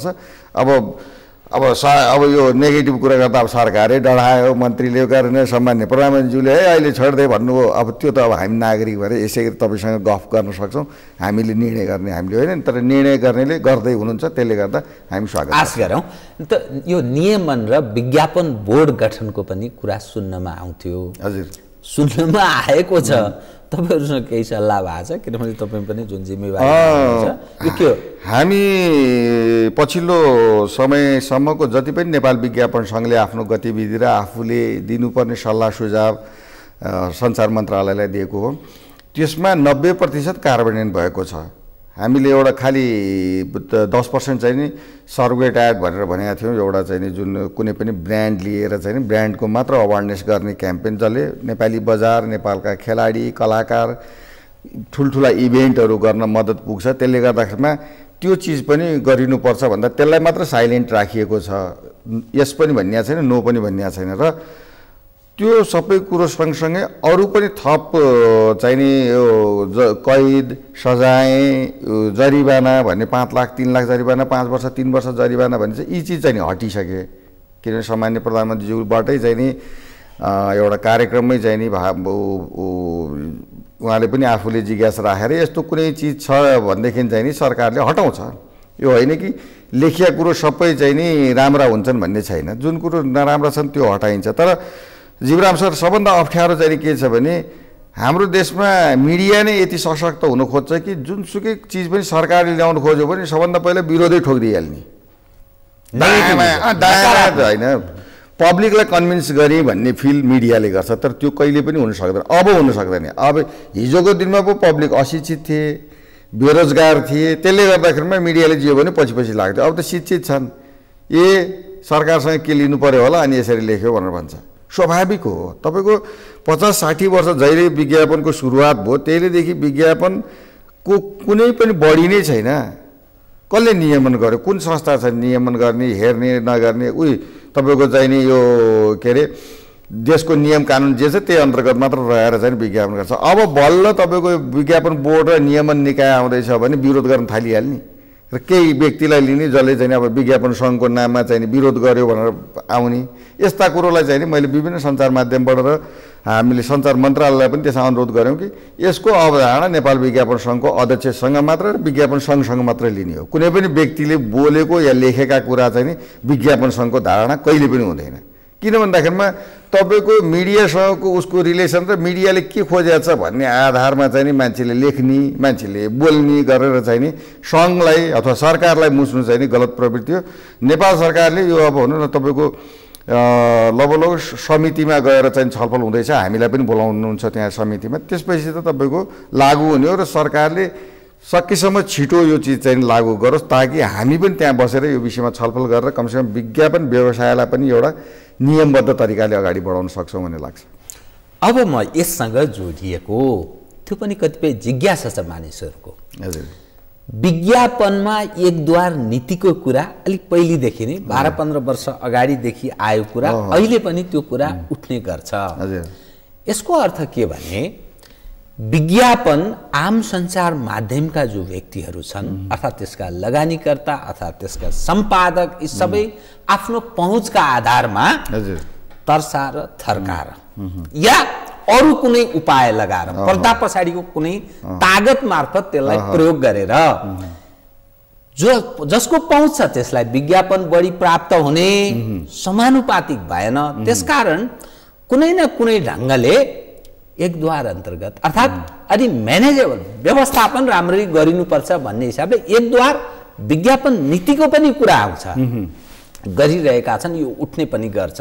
अब यो नेगेटिभ कुरा गर्दा अब सरकारले डढायो, मन्त्रीले गरेन, सामान्य प्रधानमन्त्रीज्यूले है अहिले छोड्दै भन्नुभयो। अब त्यो त अब हामी नागरिक भएर यसै गरी तपाईँसँग गफ गर्न सक्छौँ, हामीले निर्णय गर्ने हामीले होइन। तर निर्णय गर्नेले गर्दै हुनुहुन्छ, त्यसले गर्दा हामी स्वागत आश गरौँ। त यो नियमन र विज्ञापन बोर्ड गठनको पनि कुरा सुन्नमा आउँथ्यो। हजुर, सुन्नमा आएको छ। तपाईँहरूसँग केही सल्लाह भएको छ? किनभने तपाईँ पनि जुन जिम्मेवारी यो के हो? हामी पछिल्लो समयसम्मको जति पनि नेपाल विज्ञापन सङ्घले आफ्नो गतिविधि र आफूले दिनुपर्ने सल्लाह सुझाव सञ्चार मन्त्रालयलाई दिएको हो, त्यसमा 90% कार्यान्वयन भएको छ। हामीले एउटा खालि 10% चाहिँ नि सर्वेट एड भनेर भनेका थियौँ। एउटा चाहिँ नि जुन कुनै पनि ब्रान्ड लिएर चाहिँ नि ब्रान्डको मात्र अवेरनेस गर्ने क्याम्पेन जसले नेपाली बजार, नेपालका खेलाडी, कलाकार, ठुल्ठुला इभेन्टहरू गर्न मद्दत पुग्छ। त्यसले गर्दाखेरिमा त्यो चिज पनि गरिनुपर्छ भन्दा त्यसलाई मात्र साइलेन्ट राखिएको छ। यस पनि भनिएको छैन, नो पनि भनिएको छैन। र त्यो सबै कुरो सँगसँगै अरू पनि थप चाहिँ नि यो कैद, सजाय, जरिवाना भन्ने 5 लाख 3 लाख जरिवाना, 5 वर्ष 3 वर्ष जरिवाना भन्ने चाहिँ यी चिज चाहिँ नि हटिसके। किनभने सामान्य प्रधानमन्त्रीज्यूबाटै चाहिँ नि एउटा कार्यक्रममै चाहिँ नि उहाँले पनि आफूले जिज्ञासा राखेर यस्तो कुनै चिज छ भनेदेखि चाहिँ नि सरकारले हटाउँछ। यो होइन कि लेखिया कुरो सबै चाहिँ नि राम्रा हुन्छन् भन्ने छैन, जुन कुरो नराम्रा छन् त्यो हटाइन्छ। तर जीवराम सर, सबभन्दा अप्ठ्यारो चाहिँ के छ भने हाम्रो देशमा मिडिया नै यति सशक्त हुन खोज्छ कि जुनसुकै चिज पनि सरकारले ल्याउनु खोज्यो भने सबभन्दा पहिला विरोधै ठोकिदिइहाल्ने। होइन, पब्लिकलाई कन्भिन्स गर्ने भन्ने फिल मिडियाले गर्छ, तर त्यो कहिले पनि हुन सक्दैन, अब हुन सक्दैन। अब हिजोको दिनमा पो पब्लिक अशिक्षित थिए, बेरोजगार थिए, त्यसले गर्दाखेरिमा मिडियाले जियो भने पछि लाग्थ्यो। अब त शिक्षित छन्, सरकारसँग के लिनु पर्यो होला अनि यसरी लेख्यो भनेर भन्छ। स्वाभाविक हो। तपाईँको 50-60 वर्ष जहिले विज्ञापनको सुरुवात भयो त्यहिलेदेखि विज्ञापनको कुनै पनि बढी नै छैन। कसले नियमन गर्यो? कुन संस्था छ नियमन गर्ने, हेर्ने, नगर्ने? तपाईँको चाहिँ नि यो के अरे देशको नियम कानुन जे छ त्यही अन्तर्गत मात्र रहेर चाहिँ विज्ञापन गर्छ। अब बल्ल तपाईँको विज्ञापन बोर्ड र नियमन निकाय आउँदैछ भने विरोध गर्न थालिहाल्ने र केही व्यक्तिलाई लिने जसले चाहिँ अब विज्ञापन सङ्घको नाममा चाहिँ विरोध गर्यो भनेर आउने। यस्ता कुरोलाई चाहिँ मैले विभिन्न सञ्चार माध्यमबाट र हामीले सञ्चार मन्त्रालयलाई पनि त्यसमा अनुरोध गऱ्यौँ कि यसको अवधारणा नेपाल विज्ञापन सङ्घको अध्यक्षसँग मात्र र विज्ञापन सङ्घसँग मात्रै लिने हो। कुनै पनि व्यक्तिले बोलेको या लेखेका कुरा चाहिँ विज्ञापन सङ्घको धारणा कहिले पनि हुँदैन। किन भन्दाखेरिमा तपाईँको मिडियासँगको उसको रिलेसन र मिडियाले के खोजेको छ भन्ने आधारमा चाहिँ मान्छेले लेख्ने, मान्छेले बोल्ने गरेर चाहिँ नि सङ्घलाई अथवा सरकारलाई मुस्नु चाहिँ नि गलत प्रवृत्ति हो। नेपाल सरकारले यो अब भनौँ न तपाईँको लगभग समितिमा गएर चाहिँ छलफल हुँदैछ, हामीलाई पनि बोलाउनुहुन्छ त्यहाँ समितिमा। त्यसपछि त तपाईँको लागू हुने हो र सरकारले सकेसम्म छिटो यो चिज चाहिँ लागू गरोस् ताकि हामी पनि त्यहाँ बसेर यो विषयमा छलफल गरेर कमसेकम विज्ञापन व्यवसायलाई पनि एउटा नियमबद्ध तरिकाले अगाडि बढाउन सक्छौँ भन्ने लाग्छ। अब म यससँग जोडिएको त्यो पनि कतिपय जिज्ञासा छ मानिसहरूको। हजुर, विज्ञापनमा एकद्वार नीतिको कुरा अलिक पहिलेदेखि नै 12-15 वर्ष अगाडिदेखि आयो कुरा, अहिले पनि त्यो कुरा उठ्ने गर्छ। हजुर, यसको अर्थ के भने विज्ञापन आम सञ्चार माध्यमका जो व्यक्तिहरू छन् अर्थात् त्यसका लगानीकर्ता अर्थात् त्यसका सम्पादक यी सबै आफ्नो पहुँचका आधारमा तर्साएर थर्काएर या अरू कुनै उपाय लगाएर पर्दा पछाडिको कुनै तागत मार्फत त्यसलाई प्रयोग गरेर जसको पहुँच छ त्यसलाई विज्ञापन बढी प्राप्त हुने समानुपातिक भएन। त्यसकारण कुनै न कुनै ढङ्गले एकद्वार अन्तर्गत अर्थात् अलि म्यानेजेबल व्यवस्थापन राम्ररी गरिनुपर्छ भन्ने हिसाबले एकद्वार विज्ञापन नीतिको पनि कुरा आउँछ, गरिरहेका छन्, यो उठ्ने पनि गर्छ।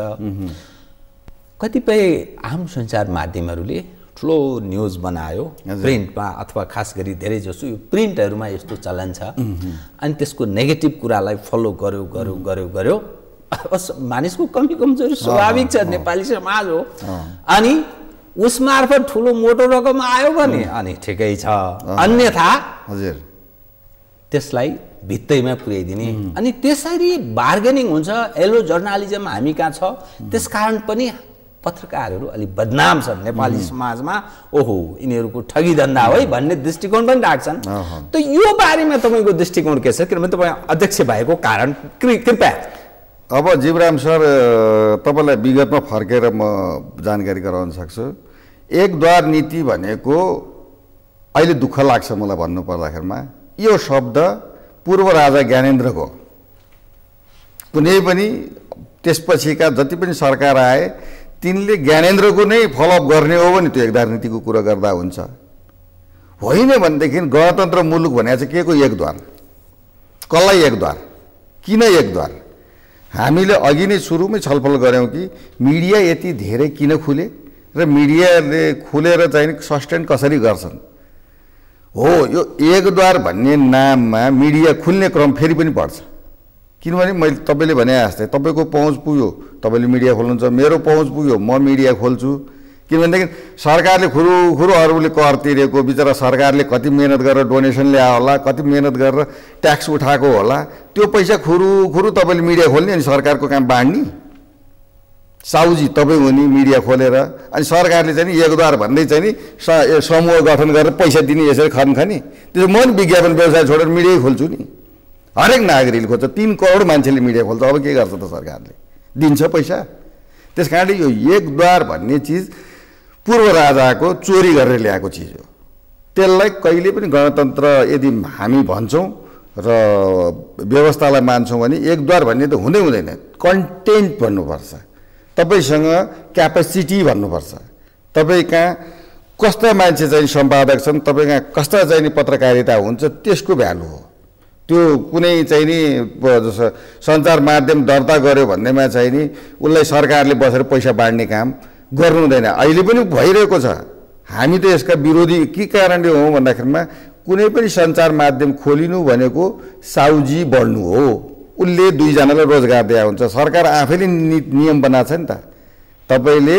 कतिपय आम सञ्चार माध्यमहरूले ठुलो न्युज बनायो प्रिन्टमा अथवा खास गरी धेरै जसो यो प्रिन्टहरूमा यस्तो चलन छ अनि त्यसको नेगेटिभ कुरालाई फलो गर्यो मानिसको कमी कमजोरी स्वाभाविक छ, नेपाली समाज हो। अनि उस मार्फत ठुलो मोटो रकम आयो भने अनि ठिकै छ, अन्यथा हजुर त्यसलाई भित्तैमा पुर्याइदिने अनि त्यसरी बार्गेनिङ हुन्छ। एलो जर्नालिजम हामी कहाँ छ, त्यसकारण पनि पत्रकारहरू अलि बदनाम छन् नेपाली समाजमा। ओहो यिनीहरूको ठगी धन्दा हो भन्ने दृष्टिकोण पनि राख्छन्। त यो बारेमा तपाईँको दृष्टिकोण के छ? किनभने तपाईँ अध्यक्ष भएको कारण कृपया। अब जीवराम सर तपाईँलाई विगतमा फर्केर म जानकारी गराउन सक्छु। एकद्वार नीति भनेको अहिले दुःख लाग्छ मलाई भन्नु पर्दाखेरिमा यो शब्द पूर्व राजा ज्ञानेन्द्रको, कुनै पनि त्यसपछिका जति पनि सरकार आए तिनले ज्ञानेन्द्रको नै फलोअप गर्ने हो भने त्यो एकद्वार नीतिको कुरा गर्दा हुन्छ। होइन भनेदेखि गणतन्त्र मुलुक भनेको चाहिँ के को एकद्वार, कसलाई एकद्वार, किन एकद्वार? हामीले अघि नै सुरुमै छलफल गऱ्यौँ कि मिडिया यति धेरै किन खुले र मिडियाले खुलेर चाहिँ सस्टेन कसरी गर्छन्। हो, यो एकद्वार भन्ने नाममा मिडिया खुल्ने क्रम फेरि पनि बढ्छ। किनभने मैले तपाईँले भने जस्तै तपाईँको पहुँच पुग्यो तपाईँले मिडिया खोल्नुहुन्छ, मेरो पहुँच पुग्यो म मिडिया खोल्छु। किनभनेदेखि सरकारले खुरुखुरु अरूले कर तिरेको, बिचरा सरकारले कति मेहनत गरेर डोनेसन ल्यायो होला, कति मेहनत गरेर ट्याक्स उठाएको होला, त्यो पैसा खुरुखुरु तपाईँले मिडिया खोल्ने अनि सरकारको काम बाँड्ने। साउजी तपाईँ हुने मिडिया खोलेर अनि सरकारले चाहिँ एकद्वार भन्दै चाहिँ नि समूह गठन गरेर पैसा दिने यसरी खनखनी। त्यसो म पनि विज्ञापन व्यवसाय छोडेर मिडिया खोल्छु नि। हरेक नागरिकले खोज्छ, 3 करोड मान्छेले मिडिया खोल्छ, अब के गर्छ त सरकारले? दिन्छ पैसा। त्यस कारणले यो एकद्वार भन्ने चिज पूर्व राजाको चोरी गरेर ल्याएको चिज हो। त्यसलाई कहिले पनि गणतन्त्र यदि हामी भन्छौँ र व्यवस्थालाई मान्छौँ भने एकद्वार भन्ने त हुँदै हुँदैन। कन्टेन्ट भन्नुपर्छ, तपाईँसँग क्यापेसिटी भन्नुपर्छ, तपाईँ कहाँ कस्ता मान्छे चाहिँ सम्पादक छन्, तपाईँ कहाँ कस्ता चाहिँ नि पत्रकारिता हुन्छ, त्यसको भ्यालु हो। त्यो कुनै चाहिँ नि सञ्चार माध्यम दर्ता गर्यो भन्नेमा चाहिँ नि उसलाई सरकारले बसेर पैसा बाँड्ने काम गर्नु हुँदैन। अहिले पनि भइरहेको छ। हामी त यसका विरोधी के कारणले हो भन्दाखेरिमा कुनै पनि सञ्चार माध्यम खोलिनु भनेको साउजी बढ्नु हो। उसले 2 जनालाई रोजगार दिया हुन्छ। सरकार आफैले नियम बनाएको छ नि त। तपाईँले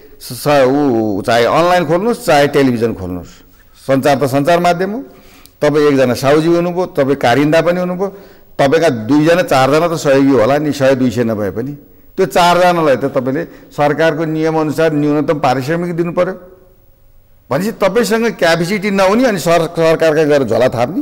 चाहे अनलाइन खोल्नुहोस् चाहे टेलिभिजन खोल्नुहोस्, सञ्चार त सञ्चार माध्यम हो। तपाईँ एकजना साउजी हुनुभयो, तपाईँ कारिन्दा पनि हुनुभयो, तपाईँका 2 जना 4 जना त सहयोगी होला नि, 100-200 नभए पनि त्यो 4 जनालाई त तपाईँले सरकारको नियमअनुसार न्यूनतम पारिश्रमिक दिनु पर्यो। भनेपछि तपाईँसँग क्यापेसिटी नहुने अनि सरकारका गएर झोला थाप्ने।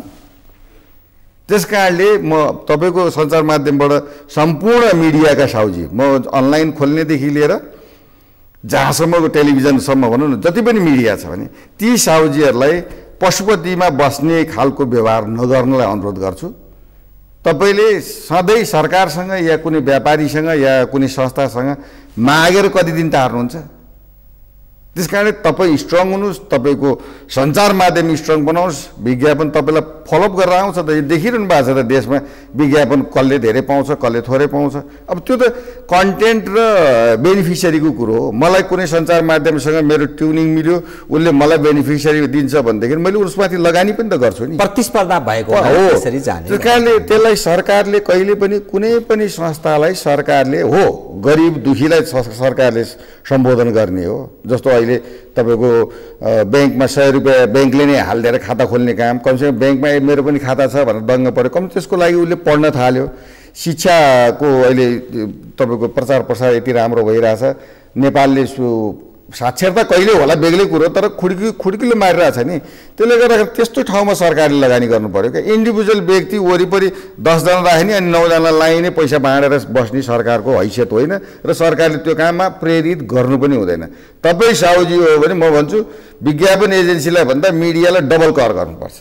त्यस कारणले म तपाईँको सञ्चार माध्यमबाट सम्पूर्ण मिडियाका साउजी, म अनलाइन खोल्नेदेखि लिएर जहाँसम्मको टेलिभिजनसम्म भनौँ न, जति पनि मिडिया छ भने ती साउजीहरूलाई पशुपतिमा बस्ने खालको व्यवहार नगर्नलाई अनुरोध गर्छु। तपाईँले सधैँ सरकारसँग या कुनै व्यापारीसँग या कुनै संस्थासँग मागेर कति दिन टार्नुहुन्छ? त्यस कारण तपाईँ स्ट्रङ हुनुहोस्, तपाईँको सञ्चार माध्यम स्ट्रङ बनाउनुहोस्, विज्ञापन तपाईँलाई फलोअप गरेर आउँछ त। यो देखिरहनु भएको छ त देशमा, विज्ञापन कसले धेरै पाउँछ कसले थोरै पाउँछ। अब त्यो त कन्टेन्ट र बेनिफिसियरीको कुरो हो। मलाई कुनै सञ्चार माध्यमसँग मेरो ट्युनिङ मिल्यो, उसले मलाई बेनिफिसियरी दिन्छ भनेदेखि मैले उसमाथि लगानी पनि त गर्छु नि, प्रतिस्पर्धा भएको हो। त्यस कारणले त्यसलाई सरकारले कहिले पनि कुनै पनि संस्थालाई सरकारले हो गरिब दुखीलाई सरकारले सम्बोधन गर्ने हो। जस्तो अहिले तपाईँको ब्याङ्कमा 100 रुपियाँ ब्याङ्कले नै हालिदिएर खाता खोल्ने काम, कमसेकम ब्याङ्कमा मेरो पनि खाता छ भनेर दङ्ग पऱ्यो, कम त्यसको लागि उसले पढ्न थाल्यो। शिक्षाको अहिले तपाईँको प्रचार प्रसार यति राम्रो भइरहेछ, नेपालले साक्षरता कहिले होला बेग्लै कुरो, तर खुड्किलो मारिरहेछ नि। त्यसले गर्दा त्यस्तो ठाउँमा सरकारले लगानी गर्नु पऱ्यो क्या। इन्डिभिजुअल व्यक्ति वरिपरि 10 जना राख्ने अनि 9 जनालाई नै पैसा बाँडेर बस्ने सरकारको हैसियत होइन, र सरकारले त्यो काममा प्रेरित गर्नु पनि हुँदैन। तपाईँ साहुजी हो भने म भन्छु विज्ञापन एजेन्सीलाई भन्दा मिडियालाई डबल कर गर्नुपर्छ।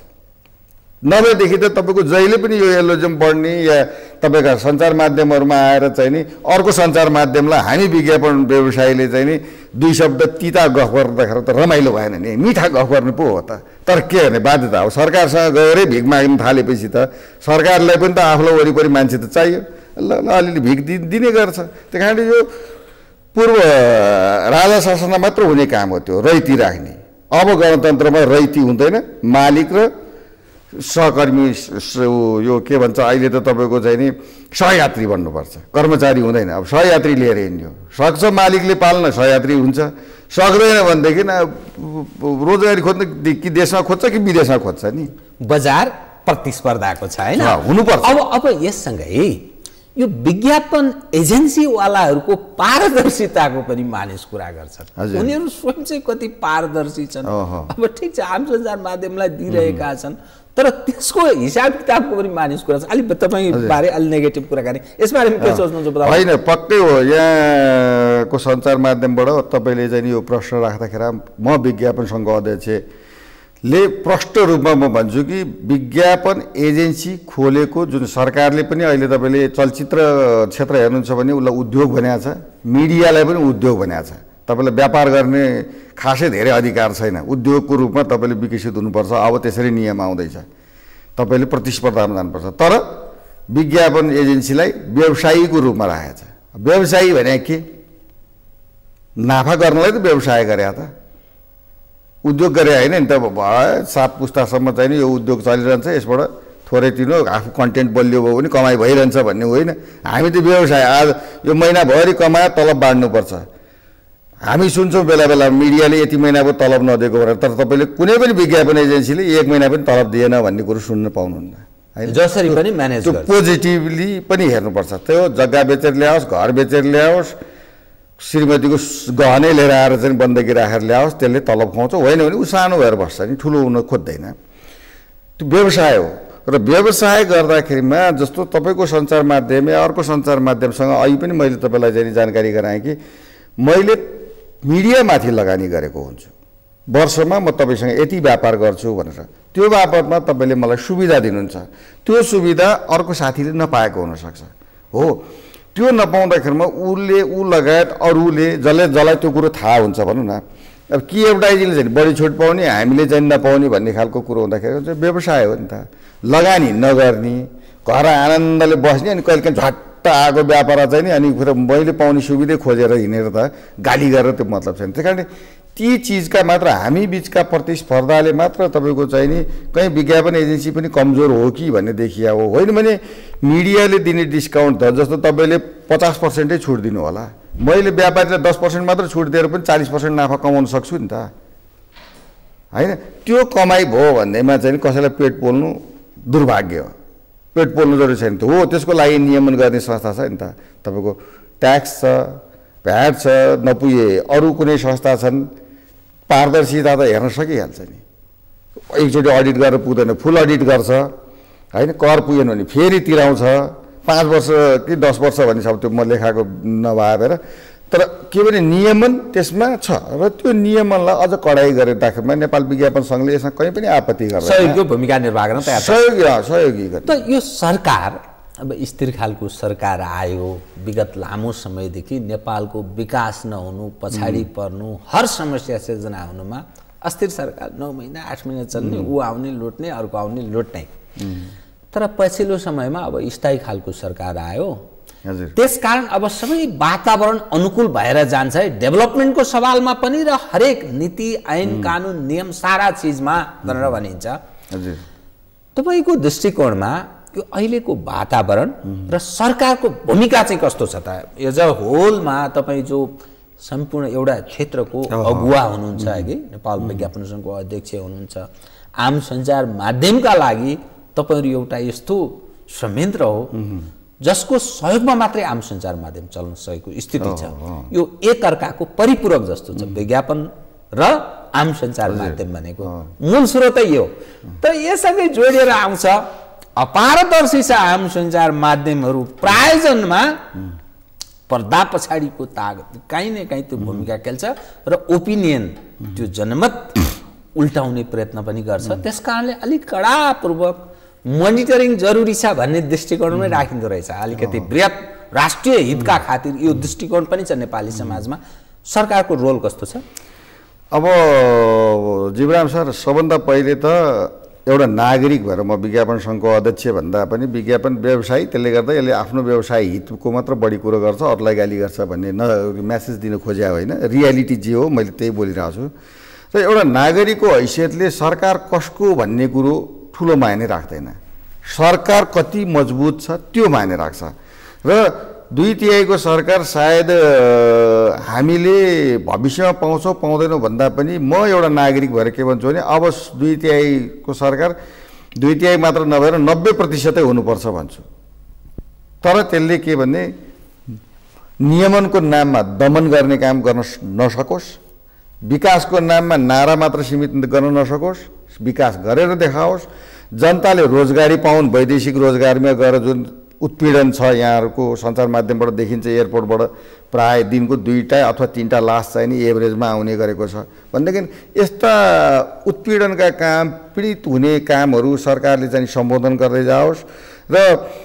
नभएदेखि त तपाईँको जहिले पनि यो एलोजम बढ्ने या तपाईँका सञ्चार माध्यमहरूमा आएर चाहिँ नि अर्को सञ्चार माध्यमलाई हामी विज्ञापन व्यवसायीले चाहिँ नि 2 शब्द तिता गफ गर्दाखेरि त रमाइलो भएन नि, मिठा गफ गर्नु पो हो त। तर के गर्ने बाध्यता हो, सरकारसँग गएरै भिख माग्न थालेपछि त सरकारलाई पनि त आफूलाई वरिपरि मान्छे त चाहियो, ल अलिअलि भिख दिने गर्छ। त्यही कारणले यो पूर्व राजा शासनमा मात्र हुने काम हो त्यो रैती राख्ने। अब गणतन्त्रमा रैती हुँदैन, मालिक र सहकर्मी यो के भन्छ अहिले त तपाईँको चाहिँ नि सहयात्री बन्नुपर्छ, कर्मचारी हुँदैन। अब सहयात्री लिएर हिँड्यो, सक्छ मालिकले पाल्न सहयात्री हुन्छ, सक्दैन भनेदेखि रोजगारी खोज्न कि देशमा खोज्छ कि विदेशमा खोज्छ नि। बजार प्रतिस्पर्धाको छ हैन, हुनुपर्छ। अब यससँगै यो विज्ञापन एजेन्सीवालाहरूको पारदर्शिताको पनि मानिस कुरा गर्छन्। उनीहरू स्वयं चाहिँ कति पारदर्शी छन्। अब ठिक छ आम सञ्चार माध्यमलाई दिइरहेका छन्, तर त्यसको हिसाब किताबको पनि मानिस कुरा छ। अलि तपाईँ बारे अलि नेगेटिभ कुराकानी यसबारेमा के सोच्नुहुन्छ बताउनु? होइन, पक्कै हो। यहाँको सञ्चार माध्यमबाट तपाईँले चाहिँ यो प्रश्न राख्दाखेरि म विज्ञापन सङ्घको अध्यक्षले प्रष्ट रूपमा म भन्छु कि विज्ञापन एजेन्सी खोलेको जुन सरकारले पनि अहिले तपाईँले चलचित्र क्षेत्र हेर्नुहुन्छ भने उसलाई उद्योग बनाएको छ, मिडियालाई पनि उद्योग बनाएको छ। तपाईँलाई व्यापार गर्ने खासै धेरै अधिकार छैन, उद्योगको रूपमा तपाईँले विकसित हुनुपर्छ। अब त्यसरी नियम आउँदैछ, तपाईँले प्रतिस्पर्धामा जानुपर्छ। तर विज्ञापन एजेन्सीलाई व्यवसायीको रूपमा राखेको छ। व्यवसायी भने के? नाफा गर्नलाई त व्यवसाय गरे त, उद्योग गरे होइन नि त। 7 पुस्तासम्म चाहिँ नि यो उद्योग चलिरहन्छ, यसबाट थोरै तिनो आफू कन्टेन्ट बलियो भयो भने कमाइ भइरहन्छ भन्ने होइन। हामी त व्यवसाय आज यो महिनाभरि कमायो तलब बाँड्नुपर्छ। हामी सुन्छौँ बेला बेला मिडियाले यति महिनाको तलब नदिएको भनेर, तर तपाईँले कुनै पनि विज्ञापन एजेन्सीले 1 महिना पनि तलब दिएन भन्ने कुरो सुन्न पाउनुहुन्न होइन। जसरी पनि म्यानेज त्यो पोजिटिभली पनि हेर्नुपर्छ। त्यो जग्गा बेचेर ल्याओस्, घर बेचेर ल्याओस्, श्रीमतीको गहनै लिएर आएर चाहिँ बन्दकी राखेर ल्याओस्, त्यसले तलब खुवाउँछ। होइन भने ऊ सानो भएर बस्छ नि, ठुलो हुन खोज्दैन। त्यो व्यवसाय हो। र व्यवसाय गर्दाखेरिमा जस्तो तपाईँको सञ्चार माध्यम या अर्को सञ्चार माध्यमसँग अहिले पनि मैले तपाईँलाई चाहिँ जानकारी गराएँ कि मैले मिडियामाथि लगानी गरेको हुन्छु। वर्षमा म तपाईँसँग यति व्यापार गर्छु भनेर, त्यो बापतमा तपाईँले मलाई सुविधा दिनुहुन्छ। त्यो सुविधा अर्को साथीले नपाएको हुनसक्छ। हो, त्यो नपाउँदाखेरिमा ऊ लगायत अरूले जसलाई त्यो कुरो थाहा हुन्छ भनौँ न। अब के एडभर्टाइजिङले चाहिँ बढी छुट पाउने, हामीले चाहिँ नपाउने भन्ने खालको कुरो हुँदाखेरि चाहिँ व्यवसाय हो नि त। लगानी नगर्ने, घर आनन्दले बस्ने, अनि कहिले काहीँ झट्ट आएको व्यापार चाहिँ नि अनि फेरि मैले पाउने सुविधै खोजेर हिँडेर त गाली गरेर त्यो मतलब छैन। त्यही कारण ती चिजका मात्र हामी बिचका प्रतिस्पर्धाले मात्र तपाईँको चाहिँ नि कहीँ विज्ञापन एजेन्सी पनि कमजोर हो कि भन्ने देखिया हो। होइन भने मिडियाले दिने डिस्काउन्ट त जस्तो तपाईँले 50% छुट दिनु होला, मैले व्यापारीलाई 10% मात्र छुट दिएर पनि 40% नाफा कमाउन सक्छु नि त होइन। त्यो कमाइ भयो भन्दैमा चाहिँ कसैलाई पेट पोल्नु दुर्भाग्य हो। पेट पोल्नु जरुरी छैन त हो, त्यसको लागि नियमन गर्ने संस्था छ नि त। तपाईँको ट्याक्स छ, भ्याट छ, नपुगे अरू कुनै संस्था छन्, पारदर्शिता त हेर्न सकिहाल्छ नि। एकचोटि अडिट गरेर पुग्दैन, फुल अडिट गर्छ होइन। कर पुगेन भने फेरि तिराउँछ, 5 वर्ष कि 10 वर्ष भन्ने सब त्यो म लेखाएको नभएर। तर के भने नियमन त्यसमा छ, र त्यो नियमनलाई अझ कडाइ गरेर राखेमा नेपाल विज्ञापन सङ्घले यसमा कहीँ पनि आपत्ति गर्दैन, सहयोगी भूमिका निर्वाह गर्न तयार छ। सहयोगी गर्ने। त यो सरकार अब स्थिर खालको सरकार आयो विगत लामो समयदेखि नेपालको विकास नहुनु पछाडि पर्नु हर समस्या सिर्जना हुनुमा अस्थिर सरकार 9 महिना 8 महिना चल्ने ऊ आउने लुट्ने अर्को आउने लुट्ने तर पछिल्लो समयमा अब स्थायी खालको सरकार आयो त्यसकारण अब सबै वातावरण अनुकूल भएर जान्छ है डेभलपमेन्टको सवालमा पनि र हरेक नीति ऐन कानुन नियम सारा चीजमा भनेर भनिन्छ तपाईको दृष्टिकोणमा यो अहिलेको वातावरण र सरकारको भूमिका चाहिँ कस्तो छ त एज अ होलमा तपाई जो सम्पूर्ण एउटा क्षेत्रको अगुवा हुनुहुन्छ कि नेपाल विज्ञापन संघको अध्यक्ष हुनुहुन्छ आम सञ्चार माध्यमका लागि तपाईहरु एउटा यस्तो संयन्त्र हो जसको सहयोगमा मात्रै आम सञ्चार माध्यम चल्न सकेको स्थिति छ यो एक अर्काको परिपूरक जस्तो छ विज्ञापन र आम सञ्चार माध्यम भनेको मूल स्रोतै यो तर यससँगै जोडिएर आउँछ अपारदर्शी छ आम सञ्चार माध्यमहरु प्रायोजनमा पर्दा पछाडिको तागत काहीँ न काहीँ त्यो भूमिका खेल्छ र ओपिनियन त्यो जनमत उल्टाउने प्रयत्न पनि गर्छ त्यसकारणले अलिक कडापूर्वक मोनिटरिङ जरुरी छ भन्ने दृष्टिकोणमै राखिँदो रहेछ अलिकति बृहत राष्ट्रिय हितका खातिर यो दृष्टिकोण पनि छ नेपाली समाजमा सरकारको रोल कस्तो छ अब जीवराम सर सबभन्दा पहिले त एउटा नागरिक भएर म विज्ञापन संघको अध्यक्ष भन्दा पनि विज्ञापन व्यवसायी त्यसले गर्दा यसले आफ्नो व्यवसाय हितको मात्र बढी कुरो गर्छ अरूलाई गाली गर्छ भन्ने मेसेज दिन खोज्या होइन रियालिटी जे हो मैले त्यही बोलिरहेको छु र एउटा नागरिकको हैसियतले सरकार कसको भन्ने कुरो ठुलो मायने राख्दैन सरकार कति मजबुत छ त्यो मायने राख्छ र 2/3 सरकार सायद हामीले भविष्यमा पाउँछौँ पाउँदैनौँ भन्दा पनि म एउटा नागरिक भएर के भन्छु भने अब 2/3 को सरकार 2/3 मात्र नभएर 90% हुनुपर्छ भन्छु तर त्यसले के भन्ने नियमनको नाममा दमन गर्ने काम गर्न नसकोस् विकासको नाममा नारा मात्र सीमित गर्न नसकोस् विकास गरेर देखाओस् जनताले रोजगारी पाउन् वैदेशिक रोजगारीमा गएर जुन उत्पीडन छ यहाँहरुको सञ्चार माध्यमबाट देखिन्छ एयरपोर्टबाट प्राय दिनको 2टा अथवा 3टा लास चाहिँ नि एभरेजमा आउने गरेको छ भनेदेखि यस्ता उत्पीडनका काम पीडित हुने कामहरु सरकारले चाहिँ सम्बोधन गर्दै जाओस् र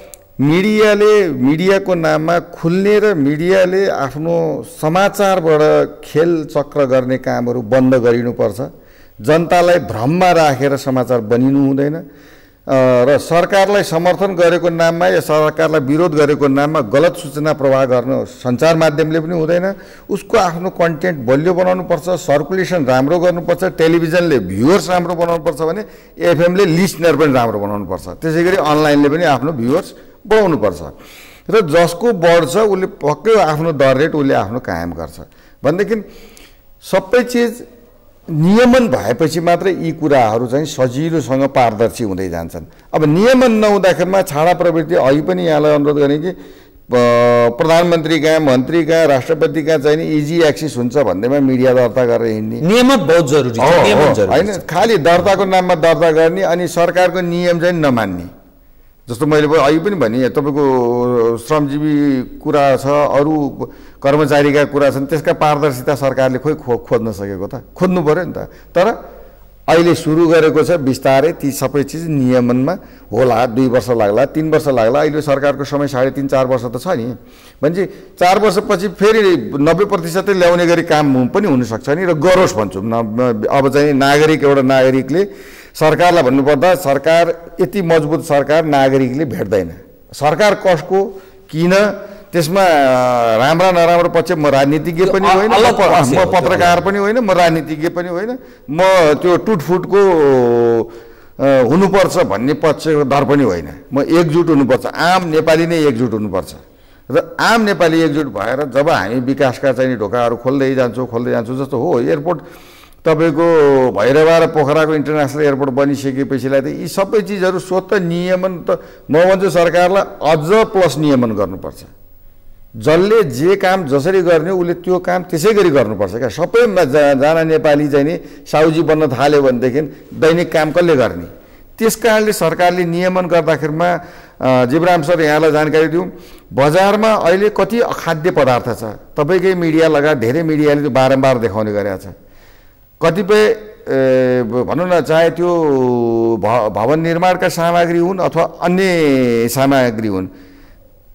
मिडियाको नाममा खुल्ने र मिडियाले आफ्नो समाचारबाट खेल चक्र गर्ने कामहरु बन्द गरिनुपर्छ जनतालाई भ्रममा राखेर समाचार बनिनु हुँदैन र सरकारलाई समर्थन गरेको नाममा या सरकारलाई विरोध गरेको नाममा गलत सूचना प्रवाह गर्न सञ्चार माध्यमले पनि हुँदैन उसको आफ्नो कन्टेन्ट बलियो बनाउनु पर्छ सर्कुलेसन राम्रो गर्नुपर्छ टेलिभिजनले भ्युअर्स राम्रो बनाउनु पर्छ भने एफएमले लिसनर पनि राम्रो बनाउनु पर्छ त्यसैगरी अनलाइनले पनि आफ्नो भ्युअर्स बढाउनु पर्छ र जसको बढ्छ उले पक्कै आफ्नो दर रेट उले आफ्नो कायम गर्छ भनेदेखि सबै चीज नियमन भएपछि मात्र यी कुराहरू चाहिँ सजिलोसँग पारदर्शी हुँदै जान्छन् अब नियमन नहुँदाखेरिमा छाडा प्रवृत्ति अघि पनि यहाँलाई अनुरोध गर्ने कि प्रधानमन्त्रीका मन्त्रीका राष्ट्रपतिका चाहिँ इजी एक्सेस हुन्छ भन्दैमा मिडिया दर्ता गरेर हिँड्ने नियम बहुत जरुरी छ नियम जरुरी हैन खाली दर्ताको नाममा दर्ता गर्ने अनि सरकारको नियम चाहिँ नमान्ने जस्तो मैले अघि पनि भने तपाईको श्रमजीवी कुरा छ अरु कर्मचारीका कुरा छन् त्यसका पारदर्शिता सरकारले खोज्न सकेको त खोज्नु पर्यो नि त तर अहिले सुरु गरेको छ बिस्तारै ती सबै चीज नियमनमा होला 2 वर्ष लाग्ला 3 वर्ष लाग्ला अहिले सरकारको समय 3.5-4 वर्ष त छ नि भन्छ 4 वर्षपछि फेरि 90% ल्याउने गरी काम पनि हुन सक्छ नि र गरोस् भन्छु अब चाहिँ नागरिक एउटा नागरिकले सरकारलाई भन्नुपर्दा सरकार यति मजबुत सरकार नागरिकले भेट्दैन सरकार कसको किन त्यसमा राम्रा नराम्रो पक्ष म राजनीतिज्ञ पनि होइन म पत्रकार पनि होइन म राजनीतिज्ञ पनि होइन म त्यो टुटफुटको हुनुपर्छ भन्ने पक्षधर पनि होइन म एकजुट हुनुपर्छ आम नेपाली नै एकजुट हुनुपर्छ र आम नेपाली एकजुट भएर जब हामी विकासका चाहिँ ढोकाहरू खोल्दै जान्छौँ जस्तो हो एयरपोर्ट तपाईको भैरवा र पोखराको इन्टरनेशनल एयरपोर्ट बनिसकेपछिलाई त यी सबै चीजहरू स्वतः नियमन त म भन्छु सरकारलाई अझ प्लस नियमन गर्नुपर्छ जसले जे काम जसरी गर्ने उले त्यो काम त्यसै गरी गर्नुपर्छ क्या सबैमा जना नेपाली चाहिँ नि साउजी बन्न थाल्यो भनेदेखि दैनिक काम कसले गर्ने त्यसकारणले सरकारले नियमन गर्दाखेरिमा जीवराम सर यहाँलाई जानकारी दिउँ बजारमा अहिले कति अखाद्य पदार्थ छ तपाईकै मिडिया लगायत धेरै मिडियाले त्यो बारम्बार देखाउने गरेको छ कतिपय भनौँ न चाहे त्यो भवन निर्माणका सामग्री हुन् अथवा अन्य सामग्री हुन्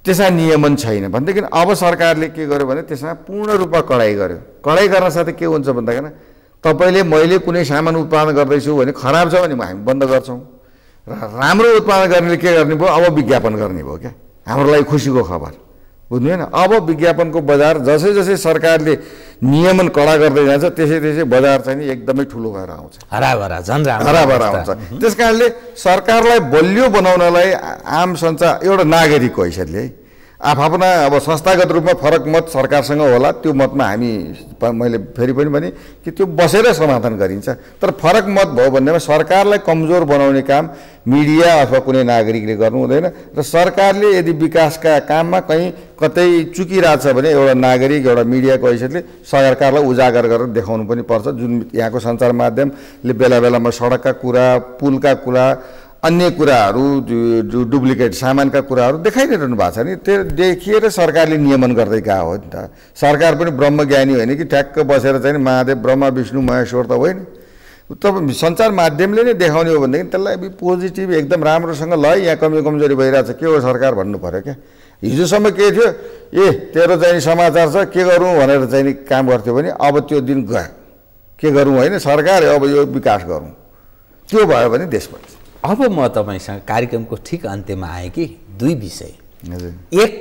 त्यसमा नियमन छैन भनेदेखि अब सरकारले के गर्यो भने त्यसमा पूर्ण रूपमा कडाई गर्यो। कडाई गर्न साथै के हुन्छ भन्दाखेरि तपाईँले मैले कुनै सामान उत्पादन गर्दैछु भने खराब छ भने हामी बन्द गर्छौँ र राम्रो उत्पादन गर्नेले के गर्ने भयो अब विज्ञापन गर्ने भयो क्या। हाम्रो लागि खुसीको खबर बुझ्नु होइन। अब विज्ञापनको बजार जसै जसै सरकारले नियमन कडा गर्दै जान्छ त्यसै त्यसै बजार चाहिँ नि एकदमै ठुलो भएर आउँछ, हराभरा झन् हराभरा आउँछ। त्यस कारणले सरकारलाई बलियो बनाउनलाई आम संसार एउटा नागरिकको हैसियतले आफ्ना अब संस्थागत रूपमा फरक मत सरकारसँग होला, त्यो मतमा हामी मैले फेरि पनि भने कि त्यो बसेर समाधान गरिन्छ। तर फरक मत भयो भन्नेमा सरकारलाई कमजोर बनाउने काम मिडिया अथवा कुनै नागरिकले गर्नु हुँदैन र सरकारले यदि विकासका काममा कहीँ कतै चुकिरहेछ भने एउटा नागरिक एउटा मिडियाको हैसियतले सरकारलाई उजागर गरेर देखाउनु पनि पर्छ। जुन यहाँको सञ्चार माध्यमले बेला बेलामा सडकका कुरा, पुलका कुरा, अन्य कुराहरू जो डुप्लिकेट सामानका कुराहरू देखाइरहनु भएको छ नि, त्यो देखिएर सरकारले नियमन गर्दै गएको हो नि त। सरकार पनि ब्रह्मज्ञानी होइन कि ठ्याक्क बसेर चाहिँ महादेव ब्रह्मा विष्णु महेश्वर त होइन। तपाईँ सञ्चार माध्यमले नै देखाउने हो भनेदेखि त्यसलाई पोजिटिभ एकदम राम्रोसँग ल यहाँ कमजोरी भइरहेछ के हो सरकार भन्नु पऱ्यो क्या। हिजोसम्म के थियो, ए तेरो चाहिँ समाचार छ के गरौँ भनेर चाहिँ काम गर्थ्यो भने अब त्यो दिन गयो, के गरौँ होइन सरकार अब यो विकास गरौँ, त्यो भयो भने देश बन्छ। अब म तपाईँसँग कार्यक्रमको ठिक अन्त्यमा आएँ कि दुई विषय। एक,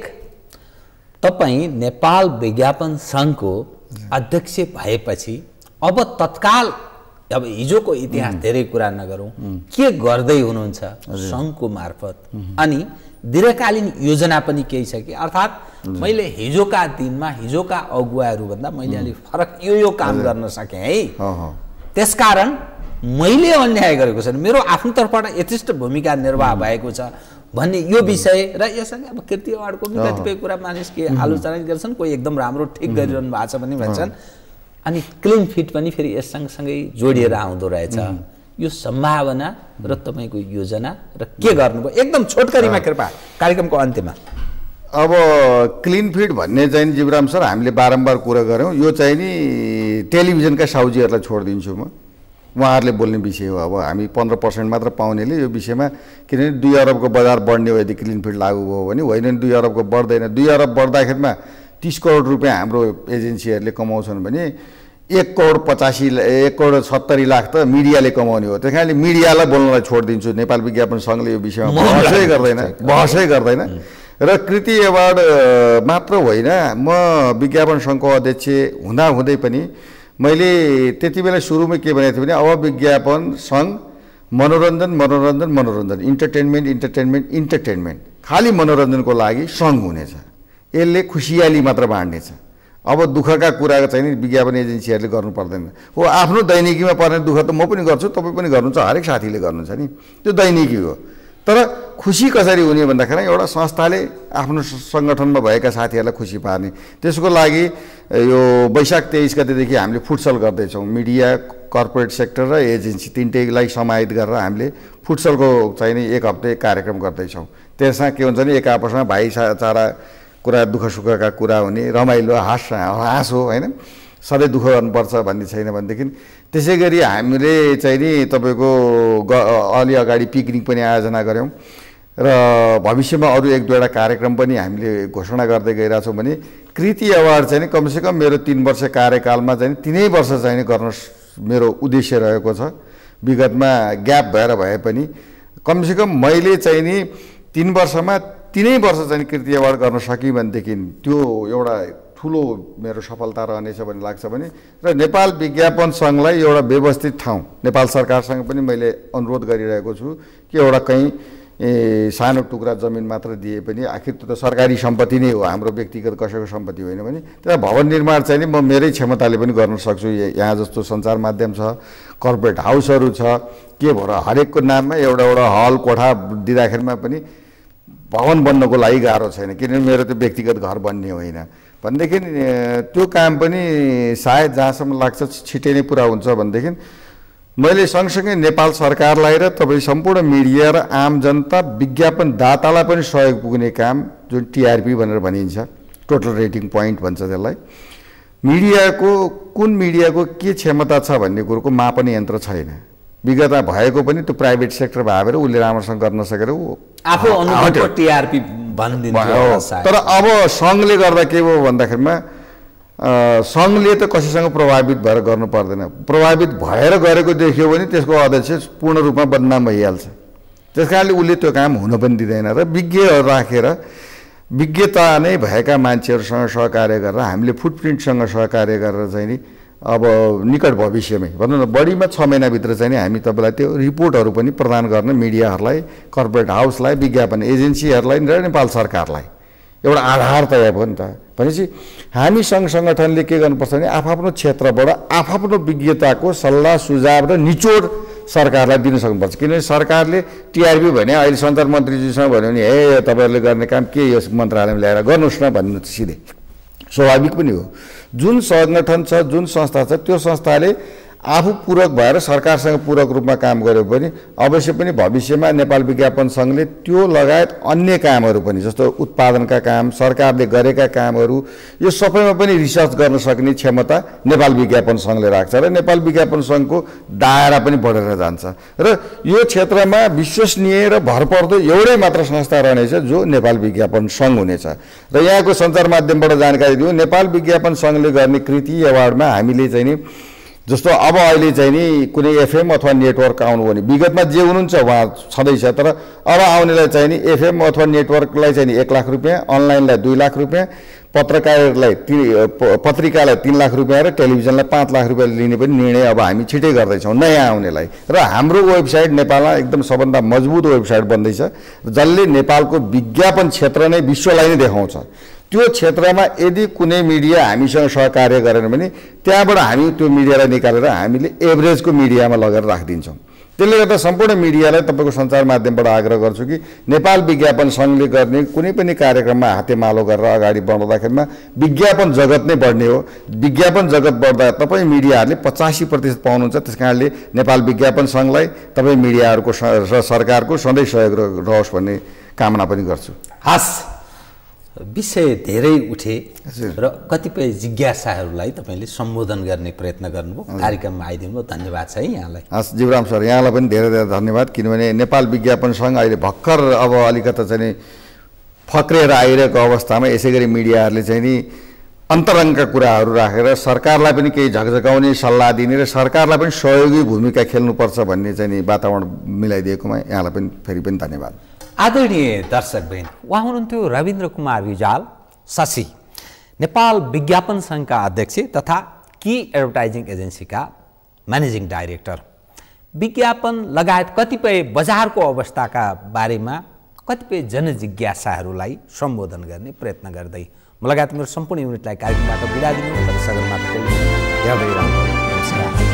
तपाईँ नेपाल विज्ञापन सङ्घको अध्यक्ष भएपछि अब तत्काल, अब हिजोको इतिहास धेरै कुरा नगरौँ, के गर्दै हुनुहुन्छ सङ्घको मार्फत, अनि दीर्घकालीन योजना पनि केही छ कि? अर्थात् मैले हिजोका दिनमा हिजोका अगुवाहरूभन्दा मैले अलिक फरक यो काम गर्न सकेँ है, त्यसकारण मैले अन्याय गरेको छैन, मेरो आफ्नो तर्फबाट यथेष्ट भूमिका निर्वाह भएको छ भन्ने यो विषय र यससँग अब कृति अवार्डको पनि कतिपय कुरा मानिस के आलोचना गर्छन्, कोही एकदम राम्रो ठिक गरिरहनु भएको छ पनि भन्छन्। अनि क्लिन फिट पनि फेरि यस सँगसँगै जोडिएर आउँदो रहेछ। यो सम्भावना र तपाईँको योजना र के गर्नुभयो एकदम छोटकरीमा कृपा कार्यक्रमको अन्त्यमा। अब क्लिन फिट भन्ने चाहिँ जीवराम सर हामीले बारम्बार कुरा गऱ्यौँ, यो चाहिँ नि टेलिभिजनका साउजीहरूलाई छोडिदिन्छु म, उहाँहरूले बोल्ने विषय हो। अब हामी 15% मात्र पाउनेले यो विषयमा, किनभने 2 अरबको बजार बढ्ने हो यदि क्लिन फिट लागू भयो भने, होइन 2 अरबको बढ्दैन। 2 अरब बढ्दाखेरिमा 30 करोड रुपियाँ हाम्रो एजेन्सीहरूले कमाउँछन् भने 1 करोड 70 लाख त मिडियाले कमाउने हो। त्यस कारणले मिडियालाई बोल्नलाई छोडिदिन्छु। नेपाल विज्ञापन सङ्घले यो विषयमा बहसै गर्दैन र कृति एवार्ड मात्र होइन, म विज्ञापन सङ्घको अध्यक्ष हुँदाहुँदै पनि मैले त्यति बेला सुरुमै के भनेको थिएँ भने अब विज्ञापन सङ्घ मनोरञ्जन इन्टरटेनमेन्ट खालि मनोरञ्जनको लागि सङ्घ हुनेछ, यसले खुसियाली मात्र बाँड्नेछ। अब दुःखका कुरा चाहिँ नि विज्ञापन एजेन्सीहरूले गर्नु पर्दैन हो। आफ्नो दैनिकीमा पर्ने दुःख त म पनि गर्छु, तपाईँ पनि गर्नुहुन्छ, हरेक साथीले गर्नुहुन्छ नि, त्यो दैनिकी हो। तर खुसी कसरी हुने भन्दाखेरि एउटा संस्थाले आफ्नो सङ्गठनमा भएका साथीहरूलाई खुसी पार्ने, त्यसको लागि यो वैशाख 23 गतेदेखि हामीले फुटसल गर्दैछौँ। मिडिया, कर्पोरेट सेक्टर र एजेन्सी तिनटैलाई समाहित गरेर हामीले फुटसलको चाहिँ नि 1 हप्ते कार्यक्रम गर्दैछौँ। त्यसमा के हुन्छ भने एक आपसमा भाइचारा कुरा, दुःख सुखका कुरा हुने, रमाइलो हाँसो होइन, सधैँ दुःख गर्नुपर्छ भन्ने छैन भनेदेखि। त्यसै गरी हामीले चाहिँ नि तपाईँको अलि अगाडि पिकनिक पनि आयोजना गऱ्यौँ र भविष्यमा अरू 1-2वटा कार्यक्रम पनि हामीले घोषणा गर्दै गइरहेछौँ भने कृति अवार्ड चाहिँ नि कमसेकम मेरो 3 वर्ष कार्यकालमा चाहिँ 3 वर्ष चाहिँ नि गर्न मेरो उद्देश्य रहेको छ। विगतमा ग्याप भएर भए पनि कमसेकम मैले चाहिँ नि 3 वर्षमा 3 वर्ष चाहिँ कृति अवार्ड गर्न सकेँ भनेदेखि त्यो एउटा ठुलो मेरो सफलता रहनेछ भन्ने लाग्छ भने। र नेपाल विज्ञापन सङ्घलाई एउटा व्यवस्थित ठाउँ नेपाल सरकारसँग पनि मैले अनुरोध गरिरहेको छु कि एउटा कहीँ सानो टुक्रा जमिन मात्र दिए पनि आखिर त्यो त सरकारी सम्पत्ति नै हो, हाम्रो व्यक्तिगत कसैको सम्पत्ति होइन भने त्यसलाई भवन निर्माण चाहिँ नि म मेरै क्षमताले पनि गर्न सक्छु। यहाँ जस्तो सञ्चार माध्यम छ, कर्पोरेट हाउसहरू छ, के भएर हरेकको नाममा एउटा हल कोठा दिँदाखेरिमा पनि भवन बन्नको लागि गाह्रो छैन, किनभने मेरो त्यो व्यक्तिगत घर बन्ने होइन भनेदेखि त्यो काम पनि सायद जहाँसम्म लाग्छ छिटै नै पुरा हुन्छ भनेदेखि मैले सँगसँगै नेपाल सरकारलाई र तपाईँ सम्पूर्ण मिडिया र आम जनता विज्ञापनदातालाई पनि सहयोग पुग्ने काम जुन टिआरपी भनेर भनिन्छ, टोटल रेटिङ पोइन्ट भन्छ त्यसलाई, कुन मिडियाको के क्षमता छ भन्ने कुरोको मापने यन्त्र छैन। विगतमा भएको पनि त्यो प्राइभेट सेक्टर भएर उसले राम्रोसँग गर्न सकेर आफू अनुभवको टिआरपी भनिदिनु सायद। तर अब सङ्घले गर्दा के भयो भन्दाखेरिमा सङ्घले त कसैसँग प्रभावित भएर गर्नु पर्दैन, प्रभावित भएर गरेको देखियो भने त्यसको अध्यक्ष पूर्ण रूपमा बदनाम भइहाल्छ। त्यस कारणले उसले त्यो काम हुन पनि दिँदैन र विज्ञहरू राखेर विज्ञता नै भएका मान्छेहरूसँग सहकार्य गरेर हामीले फुटप्रिन्टसँग सहकार्य गरेर चाहिँ नि अब निकट भविष्यमै भनौँ न बढीमा 6 महिनाभित्र चाहिँ नि हामी तपाईँलाई त्यो रिपोर्टहरू पनि प्रदान गर्न मिडियाहरूलाई, कर्पोरेट हाउसलाई, विज्ञापन एजेन्सीहरूलाई र नेपाल सरकारलाई एउटा आधार तयार भयो नि त। भनेपछि हामी सङ्घ सङ्गठनले के गर्नुपर्छ भने आफ्नो क्षेत्रबाट आफ्नो विज्ञताको सल्लाह सुझाव र निचोड सरकारलाई दिन सक्नुपर्छ। किनभने सरकारले टिआरपी भने अहिले सञ्चार मन्त्रीजीसँग भन्यो भने हे तपाईँहरूले गर्ने काम के यस मन्त्रालयमा ल्याएर गर्नुहोस् न भन्नु सिधै स्वाभाविक पनि हो। जुन सङ्गठन छ, जुन संस्था छ, त्यो संस्थाले आफू पूरक भएर सरकारसँग पूरक रूपमा काम गर्यो भने अवश्य पनि भविष्यमा नेपाल विज्ञापन सङ्घले त्यो लगायत अन्य कामहरू पनि जस्तो उत्पादनका काम, सरकारले गरेका कामहरू यो सबैमा पनि रिसर्च गर्न सक्ने क्षमता नेपाल विज्ञापन सङ्घले राख्छ र नेपाल विज्ञापन सङ्घको दायरा पनि बढेर जान्छ र यो क्षेत्रमा विश्वसनीय र भरपर्दो एउटै मात्र संस्था रहनेछ जो नेपाल विज्ञापन सङ्घ हुनेछ। र यहाँको सञ्चार माध्यमबाट जानकारी दिउँ, नेपाल विज्ञापन सङ्घले गर्ने कृति एवार्डमा हामीले चाहिँ नि जस्तो अब अहिले चाहिँ नि कुनै एफएम अथवा नेटवर्क आउनु भने विगतमा जे हुनुहुन्छ उहाँ छँदैछ, तर अब आउनेलाई चाहिँ नि एफएम अथवा नेटवर्कलाई चाहिँ नि 1 लाख रुपियाँ, अनलाइनलाई 2 लाख रुपियाँ, पत्रकारलाई पत्रिकालाई 3 लाख रुपियाँ र टेलिभिजनलाई 5 लाख रुपियाँ लिने पनि निर्णय अब हामी छिटै गर्दैछौँ नयाँ आउनेलाई। र हाम्रो वेबसाइट नेपालमा एकदम सबभन्दा मजबुत वेबसाइट बन्दैछ जसले नेपालको विज्ञापन क्षेत्र नै विश्वलाई नै देखाउँछ। त्यो क्षेत्रमा यदि कुनै मिडिया हामीसँग सहकार्य गरेन भने त्यहाँबाट हामी त्यो मिडियालाई निकालेर हामीले एभरेजको मिडियामा लगेर राखिदिन्छौँ। त्यसले गर्दा सम्पूर्ण मिडियालाई तपाईँको सञ्चार माध्यमबाट आग्रह गर्छु कि नेपाल विज्ञापन सङ्घले गर्ने कुनै पनि कार्यक्रममा हातेमालो गरेर अगाडि बढाउँदाखेरिमा विज्ञापन जगत नै बढ्ने हो। विज्ञापन जगत बढ्दा तपाईँ मिडियाहरूले 85% पाउनुहुन्छ। त्यस कारणले नेपाल विज्ञापन सङ्घलाई तपाईँ मिडियाहरूको र सरकारको सधैँ सहयोग रहोस् भन्ने कामना पनि गर्छु। हस्, विषय धेरै उठे र कतिपय जिज्ञासाहरूलाई तपाईँले सम्बोधन गर्ने प्रयत्न गर्नुभयो, कार्यक्रममा आइदिनु भयो, धन्यवाद छ है यहाँलाई। हस् जीवराम सर, यहाँलाई पनि धेरै धेरै धन्यवाद। किनभने नेपाल विज्ञापन सङ्घ अहिले भर्खर अब अलिकता चाहिँ फक्रिएर आइरहेको अवस्थामा यसै गरी मिडियाहरूले चाहिँ नि अन्तरङ्गका कुराहरू राखेर सरकारलाई पनि केही झकझकाउने सल्लाह दिने र सरकारलाई पनि सहयोगी भूमिका खेल्नुपर्छ भन्ने चाहिँ नि वातावरण मिलाइदिएकोमा यहाँलाई पनि फेरि पनि धन्यवाद। आदरणीय दर्शकवृन्द, उहाँ हुनुहुन्थ्यो रविन्द्र कुमार रिजाल शशी, नेपाल विज्ञापन सङ्घका अध्यक्ष तथा की एडभर्टाइजिङ एजेन्सीका म्यानेजिङ डाइरेक्टर। विज्ञापन लगायत कतिपय बजारको अवस्थाका बारेमा कतिपय जनजिज्ञासाहरूलाई सम्बोधन गर्ने प्रयत्न गर्दै म लगायत मेरो सम्पूर्ण युनिटलाई कार्यक्रमबाट बिदा दिनु। तर सगरमाथा नमस्कार।